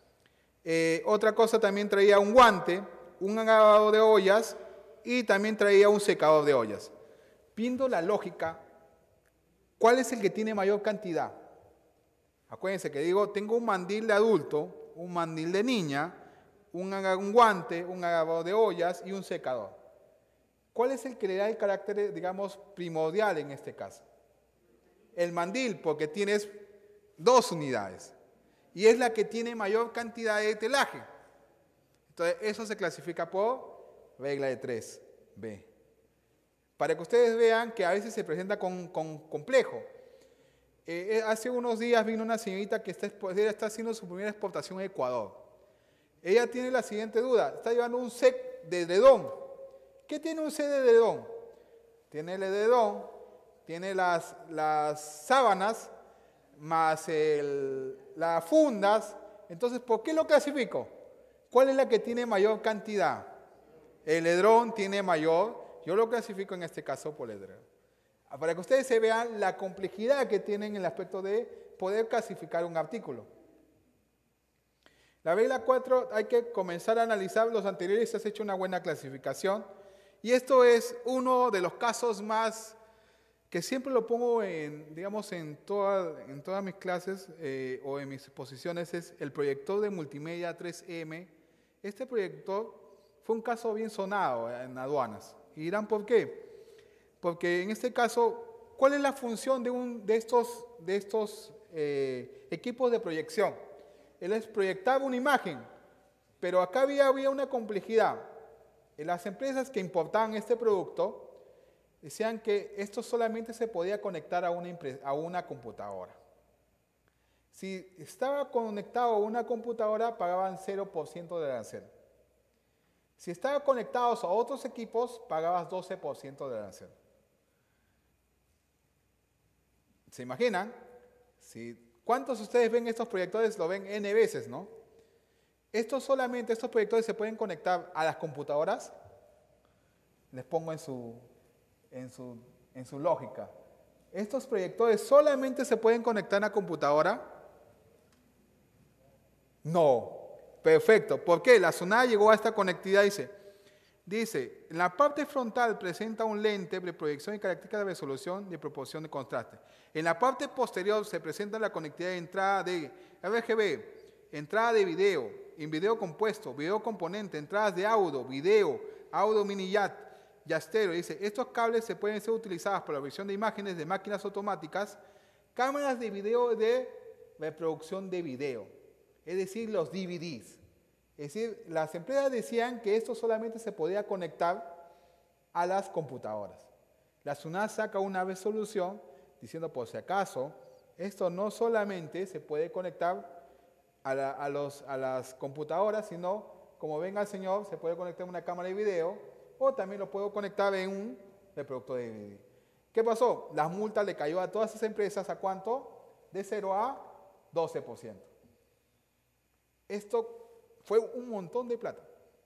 Otra cosa, también traía un guante, un lavador de ollas y también traía un secador de ollas. Viendo la lógica, ¿cuál es el que tiene mayor cantidad? Acuérdense que digo, tengo un mandil de adulto, un mandil de niña, un guante, un lavador de ollas y un secador. ¿Cuál es el que le da el carácter, digamos, primordial en este caso? El mandil, porque tienes 2 unidades. Y es la que tiene mayor cantidad de telaje. Entonces, eso se clasifica por regla de 3B. Para que ustedes vean que a veces se presenta con complejo. Hace unos días vino una señorita que está haciendo su primera exportación a Ecuador. Ella tiene la siguiente duda. Está llevando un set de edredón. ¿Qué tiene un set de edredón? Tiene el edredón, tiene las sábanas, más las fundas. Entonces, ¿por qué lo clasifico? ¿Cuál es la que tiene mayor cantidad? El edredón tiene mayor, yo lo clasifico en este caso por edredón. Para que ustedes se vean la complejidad que tienen en el aspecto de poder clasificar un artículo. La regla 4, hay que comenzar a analizar los anteriores, has hecho una buena clasificación. Y esto es uno de los casos más que siempre lo pongo en, digamos, en todas mis clases o en mis exposiciones, es el proyector de multimedia 3M. Este proyector fue un caso bien sonado en aduanas. ¿Y dirán por qué? Porque en este caso, ¿cuál es la función de estos equipos de proyección? Él es proyectar una imagen, pero acá había una complejidad. En las empresas que importaban este producto decían que esto solamente se podía conectar a una computadora. Si estaba conectado a una computadora, pagaban 0% de arancel. Si estaban conectados a otros equipos, pagabas 12% de arancel. ¿Se imaginan? ¿Cuántos de ustedes ven estos proyectores? Lo ven N veces, ¿no? Estos proyectores se pueden conectar a las computadoras. Les pongo en su lógica. Estos proyectores solamente se pueden conectar a la computadora. No. Perfecto. ¿Por qué? La SUNAT llegó a esta conectividad, dice, en la parte frontal presenta un lente de proyección y características de resolución de proporción de contraste. En la parte posterior se presenta la conectividad de entrada de RGB, entrada de video, en video compuesto, video componente, entradas de audio, video, audio mini jack, estéreo. Dice, estos cables se pueden ser utilizados para la visión de imágenes de máquinas automáticas, cámaras de video de reproducción de video, es decir, los DVDs. Es decir, las empresas decían que esto solamente se podía conectar a las computadoras. La SUNAT saca una resolución diciendo, por si acaso, esto no solamente se puede conectar a las computadoras, sino, como venga el señor, se puede conectar a una cámara de video o también lo puedo conectar en un reproductor de DVD. ¿Qué pasó? Las multas le cayó a todas esas empresas, ¿a cuánto? De 0 a 12%. Esto fue un montón de plata,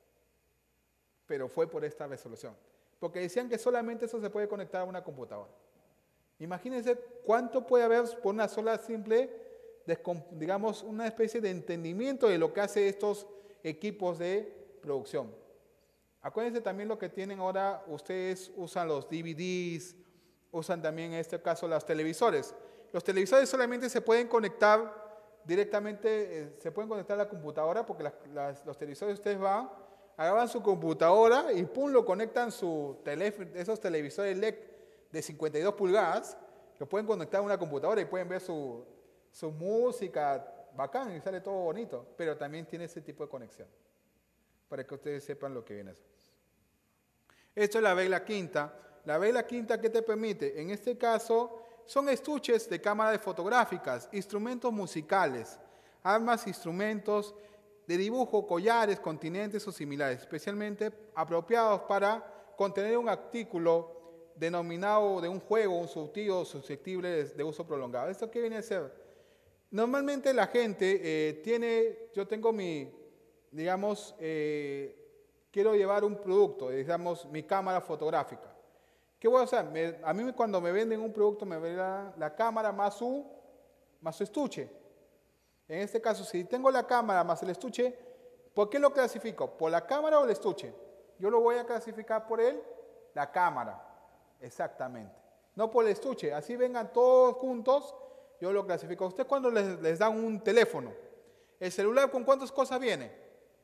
pero fue por esta resolución. Porque decían que solamente eso se puede conectar a una computadora. Imagínense cuánto puede haber por una sola simple, digamos, una especie de entendimiento de lo que hacen estos equipos de producción. Acuérdense también lo que tienen ahora, ustedes usan los DVDs, usan también en este caso los televisores. Los televisores solamente se pueden conectar directamente, se pueden conectar a la computadora porque los televisores ustedes van, agarran su computadora y pum, lo conectan esos televisores LED de 52 pulgadas, lo pueden conectar a una computadora y pueden ver su música bacán y sale todo bonito, pero también tiene ese tipo de conexión, para que ustedes sepan lo que viene a ser. Esto es la regla quinta. La regla quinta, ¿qué te permite? En este caso, son estuches de cámaras fotográficas, instrumentos musicales, armas, instrumentos de dibujo, collares, continentes o similares, especialmente apropiados para contener un artículo denominado de un juego, un surtido susceptible de uso prolongado. ¿Esto qué viene a ser? Normalmente la gente yo tengo digamos, quiero llevar un producto, digamos, mi cámara fotográfica. ¿Qué voy a hacer? A mí cuando me venden un producto me ven la cámara más su estuche. En este caso, si tengo la cámara más el estuche, ¿por qué lo clasifico? ¿Por la cámara o el estuche? Yo lo voy a clasificar por la cámara, exactamente. No por el estuche. Así vengan todos juntos, yo lo clasifico. ¿Usted cuando les dan un teléfono? ¿El celular con cuántas cosas viene?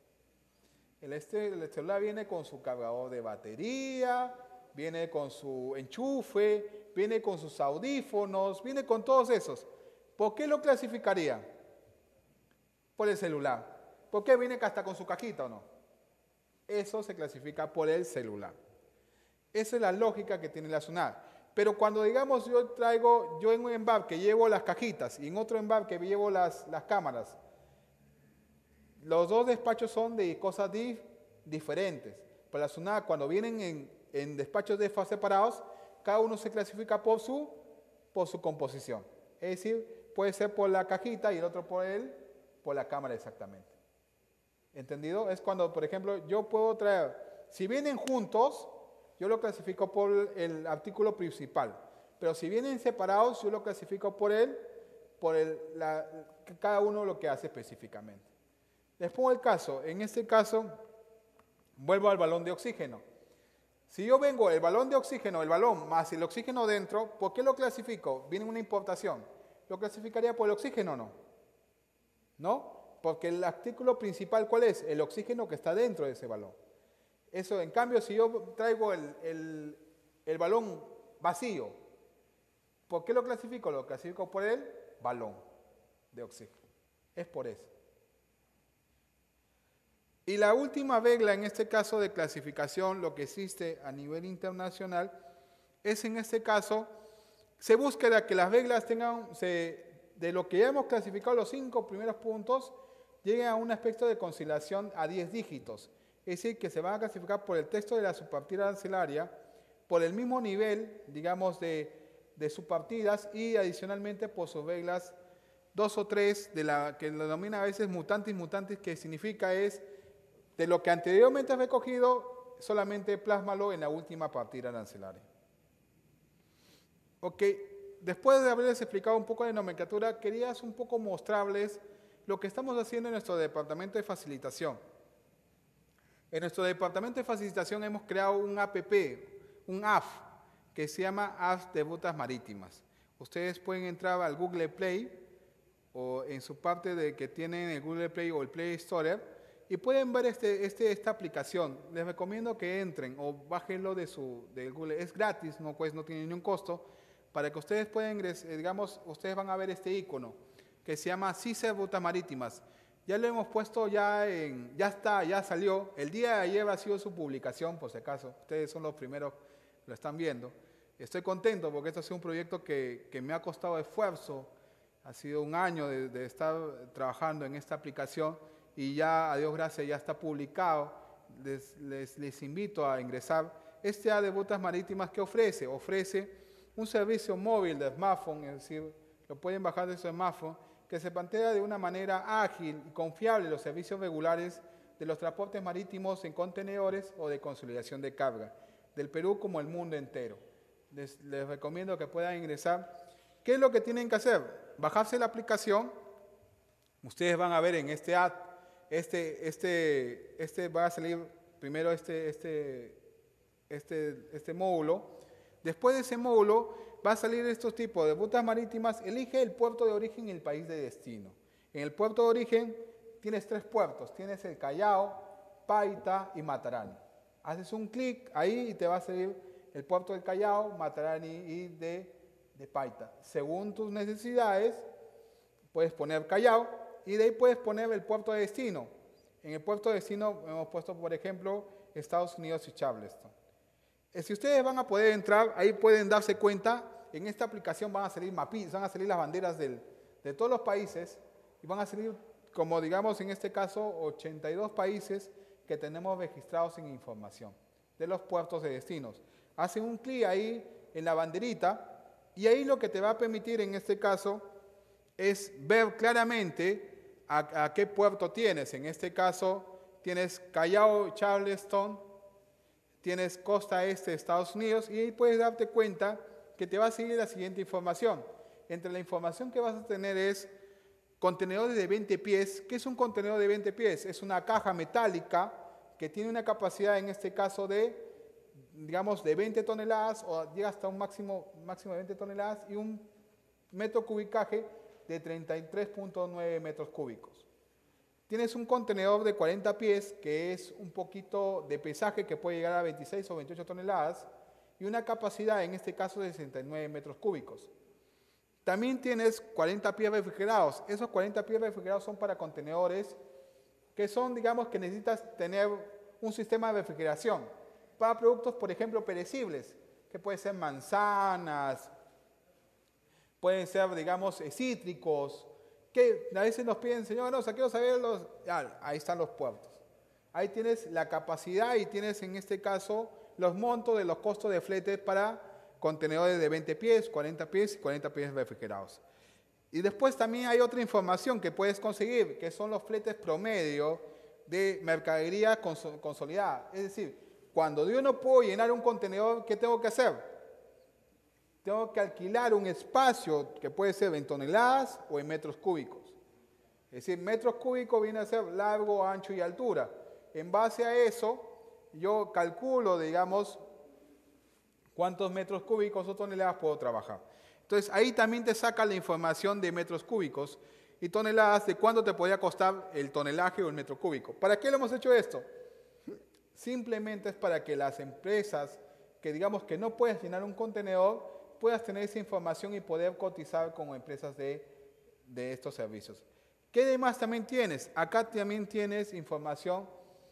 El celular viene con su cargador de batería, viene con su enchufe, viene con sus audífonos, viene con todos esos. ¿Por qué lo clasificaría? Por el celular. ¿Por qué viene hasta con su cajita o no? Eso se clasifica por el celular. Esa es la lógica que tiene la SUNAT. Pero cuando digamos yo en un embarque llevo las cajitas y en otro embarque llevo las cámaras, los dos despachos son de cosas diferentes. Para la SUNAT, cuando vienen en despachos separados, cada uno se clasifica por su composición. Es decir, puede ser por la cajita y el otro por la cámara exactamente. ¿Entendido? Es cuando, por ejemplo, yo puedo traer, si vienen juntos, yo lo clasifico por el artículo principal. Pero si vienen separados, yo lo clasifico por cada uno lo que hace específicamente. Les pongo el caso. En este caso, vuelvo al balón de oxígeno. Si yo vengo el balón de oxígeno, el balón más el oxígeno dentro, ¿por qué lo clasifico? Viene una importación. ¿Lo clasificaría por el oxígeno o no? ¿No? Porque el artículo principal, ¿cuál es? El oxígeno que está dentro de ese balón. Eso, en cambio, si yo traigo el balón vacío, ¿por qué lo clasifico? Lo clasifico por el balón de oxígeno. Es por eso. Y la última regla en este caso de clasificación, lo que existe a nivel internacional, es en este caso, se busca que las reglas tengan, de lo que ya hemos clasificado los 5 primeros puntos, lleguen a un aspecto de conciliación a 10 dígitos. Es decir, que se van a clasificar por el texto de la subpartida arancelaria, por el mismo nivel, digamos, de subpartidas y adicionalmente por sus reglas 2 o 3, de la que lo denomina a veces mutantes, que significa es de lo que anteriormente has recogido, solamente plásmalo en la última partida arancelaria. Ok, después de haberles explicado un poco de nomenclatura, quería un poco mostrarles lo que estamos haciendo en nuestro departamento de facilitación. En nuestro departamento de facilitación hemos creado un APP, un app, que se llama Apps de Rutas Marítimas. Ustedes pueden entrar al Google Play o en su parte de que tienen el Google Play o el Play Store y pueden ver esta aplicación. Les recomiendo que entren o bájenlo de Google. Es gratis, no tiene ningún costo, para que ustedes puedan ingresar, digamos, ustedes van a ver este icono que se llama CICE Rutas Marítimas. Ya lo hemos puesto ya salió. El día de ayer ha sido su publicación, por si acaso. Ustedes son los primeros que lo están viendo. Estoy contento porque esto ha sido un proyecto que me ha costado esfuerzo. Ha sido un año de estar trabajando en esta aplicación y ya, a Dios gracias, ya está publicado. Les invito a ingresar. Este app de Rutas Marítimas, ¿qué ofrece? Ofrece un servicio móvil de smartphone, es decir, lo pueden bajar de su smartphone, que se plantea de una manera ágil y confiable los servicios regulares de los transportes marítimos en contenedores o de consolidación de carga, del Perú como el mundo entero. Les recomiendo que puedan ingresar. ¿Qué es lo que tienen que hacer? Bajarse la aplicación. Ustedes van a ver en este app, va a salir primero este módulo. Después de ese módulo va a salir estos tipos de rutas marítimas. Elige el puerto de origen y el país de destino. En el puerto de origen tienes 3 puertos. Tienes el Callao, Paita y Matarani. Haces un clic ahí y te va a salir el puerto del Callao, Matarani y de Paita. Según tus necesidades, puedes poner Callao y de ahí puedes poner el puerto de destino. En el puerto de destino hemos puesto, por ejemplo, Estados Unidos y Charleston. Si ustedes van a poder entrar, ahí pueden darse cuenta, en esta aplicación van a salir las banderas de todos los países y van a salir, como digamos en este caso, 82 países que tenemos registrados en información de los puertos de destinos. Hacen un clic ahí en la banderita y ahí lo que te va a permitir en este caso es ver claramente a qué puerto tienes. En este caso tienes Callao, Charleston, tienes costa este de Estados Unidos y ahí puedes darte cuenta que te va a seguir la siguiente información. Entre la información que vas a tener es contenedores de 20 pies. ¿Qué es un contenedor de 20 pies? Es una caja metálica que tiene una capacidad en este caso de, digamos, de 20 toneladas o llega hasta un máximo de 20 toneladas y un metro cubicaje de 33.9 metros cúbicos. Tienes un contenedor de 40 pies que es un poquito de pesaje que puede llegar a 26 o 28 toneladas y una capacidad en este caso de 69 metros cúbicos. También tienes 40 pies refrigerados. Esos 40 pies refrigerados son para contenedores que son, digamos, que necesitas tener un sistema de refrigeración para productos, por ejemplo, perecibles, que pueden ser manzanas, pueden ser, digamos, cítricos, que a veces nos piden, señor, no, quiero saber ahí están los puertos. Ahí tienes la capacidad y tienes en este caso los montos de los costos de flete para contenedores de 20 pies, 40 pies y 40 pies refrigerados. Y después también hay otra información que puedes conseguir, que son los fletes promedio de mercadería consolidada. Es decir, cuando yo no puedo llenar un contenedor, ¿qué tengo que hacer? Tengo que alquilar un espacio que puede ser en toneladas o en metros cúbicos. Es decir, metros cúbicos viene a ser largo, ancho y altura. En base a eso, yo calculo, digamos, cuántos metros cúbicos o toneladas puedo trabajar. Entonces ahí también te saca la información de metros cúbicos y toneladas de cuánto te podría costar el tonelaje o el metro cúbico. ¿Para qué lo hemos hecho esto? Simplemente es para que las empresas que digamos que no puedes llenar un contenedor, puedas tener esa información y poder cotizar con empresas de estos servicios. ¿Qué demás también tienes? Acá también tienes información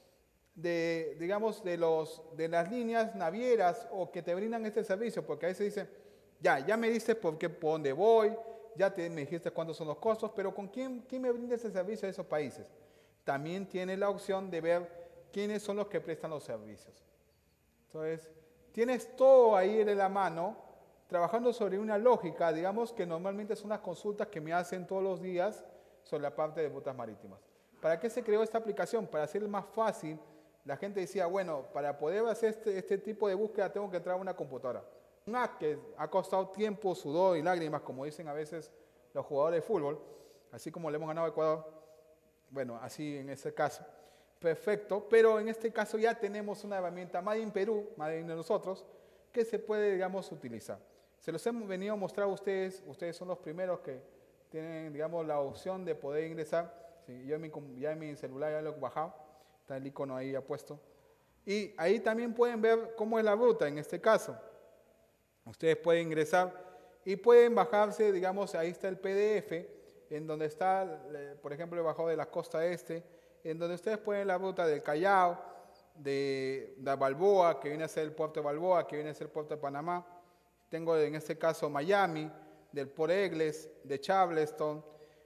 de, digamos, de las líneas navieras o que te brindan este servicio, porque a veces dicen, ya me dices por dónde voy, me dijiste cuántos son los costos, pero ¿con quién me brinda ese servicio de esos países? También tienes la opción de ver quiénes son los que prestan los servicios. Entonces, tienes todo ahí de la mano, trabajando sobre una lógica, digamos que normalmente son las consultas que me hacen todos los días sobre la parte de rutas marítimas. ¿Para qué se creó esta aplicación? Para hacerlo más fácil. La gente decía, bueno, para poder hacer este tipo de búsqueda tengo que entrar a una computadora. Un app que ha costado tiempo, sudor y lágrimas, como dicen a veces los jugadores de fútbol, así como le hemos ganado a Ecuador, bueno, así en ese caso. Perfecto, pero en este caso ya tenemos una herramienta Made in Perú, Made in nosotros, que se puede, digamos, utilizar. Se los hemos venido a mostrar a ustedes son los primeros que tienen, digamos, la opción de poder ingresar. Sí, yo ya en mi celular ya lo he bajado, está el icono ahí ya puesto. Y ahí también pueden ver cómo es la ruta en este caso. Ustedes pueden ingresar y pueden bajarse, digamos, ahí está el PDF, en donde está, por ejemplo, el bajado de la costa este, en donde ustedes pueden la ruta del Callao, de Balboa, que viene a ser el puerto de Balboa, que viene a ser el puerto de Panamá. Tengo en este caso Miami, del Port Egles, de Charleston,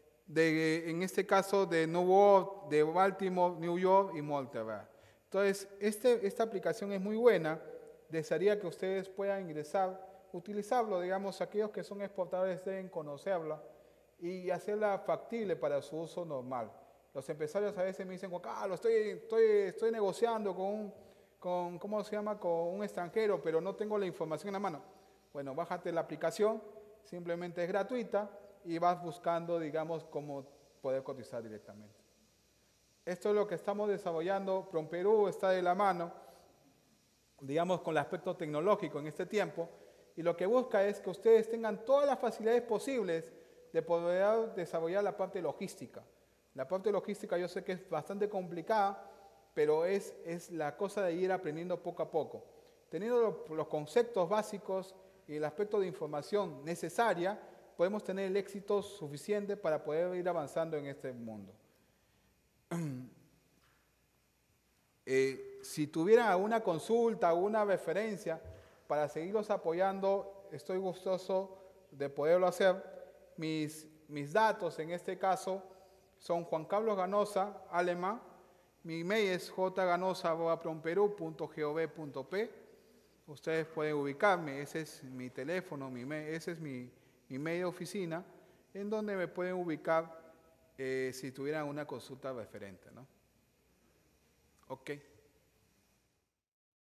en este caso de Newark, de Baltimore, New York y Monterrey. Entonces, esta aplicación es muy buena. Desearía que ustedes puedan ingresar, utilizarlo, digamos, aquellos que son exportadores deben conocerla y hacerla factible para su uso normal. Los empresarios a veces me dicen, Juan Carlos, estoy negociando ¿cómo se llama? Con un extranjero, pero no tengo la información en la mano. Bueno, bájate la aplicación, simplemente es gratuita y vas buscando, digamos, cómo poder cotizar directamente. Esto es lo que estamos desarrollando. PROMPERÚ está de la mano, digamos, con el aspecto tecnológico en este tiempo, y lo que busca es que ustedes tengan todas las facilidades posibles de poder desarrollar la parte logística. La parte logística yo sé que es bastante complicada, pero es la cosa de ir aprendiendo poco a poco. Teniendo los conceptos básicos y el aspecto de información necesaria, podemos tener el éxito suficiente para poder ir avanzando en este mundo. Si tuviera alguna consulta, alguna referencia para seguirlos apoyando, estoy gustoso de poderlo hacer. Mis datos en este caso son Juan Carlos Ganosa, alemán. Mi email es jganosa@promperú.gov.p. Ustedes pueden ubicarme, ese es mi teléfono, ese es mi email de oficina, en donde me pueden ubicar si tuvieran una consulta referente, ¿no? Ok.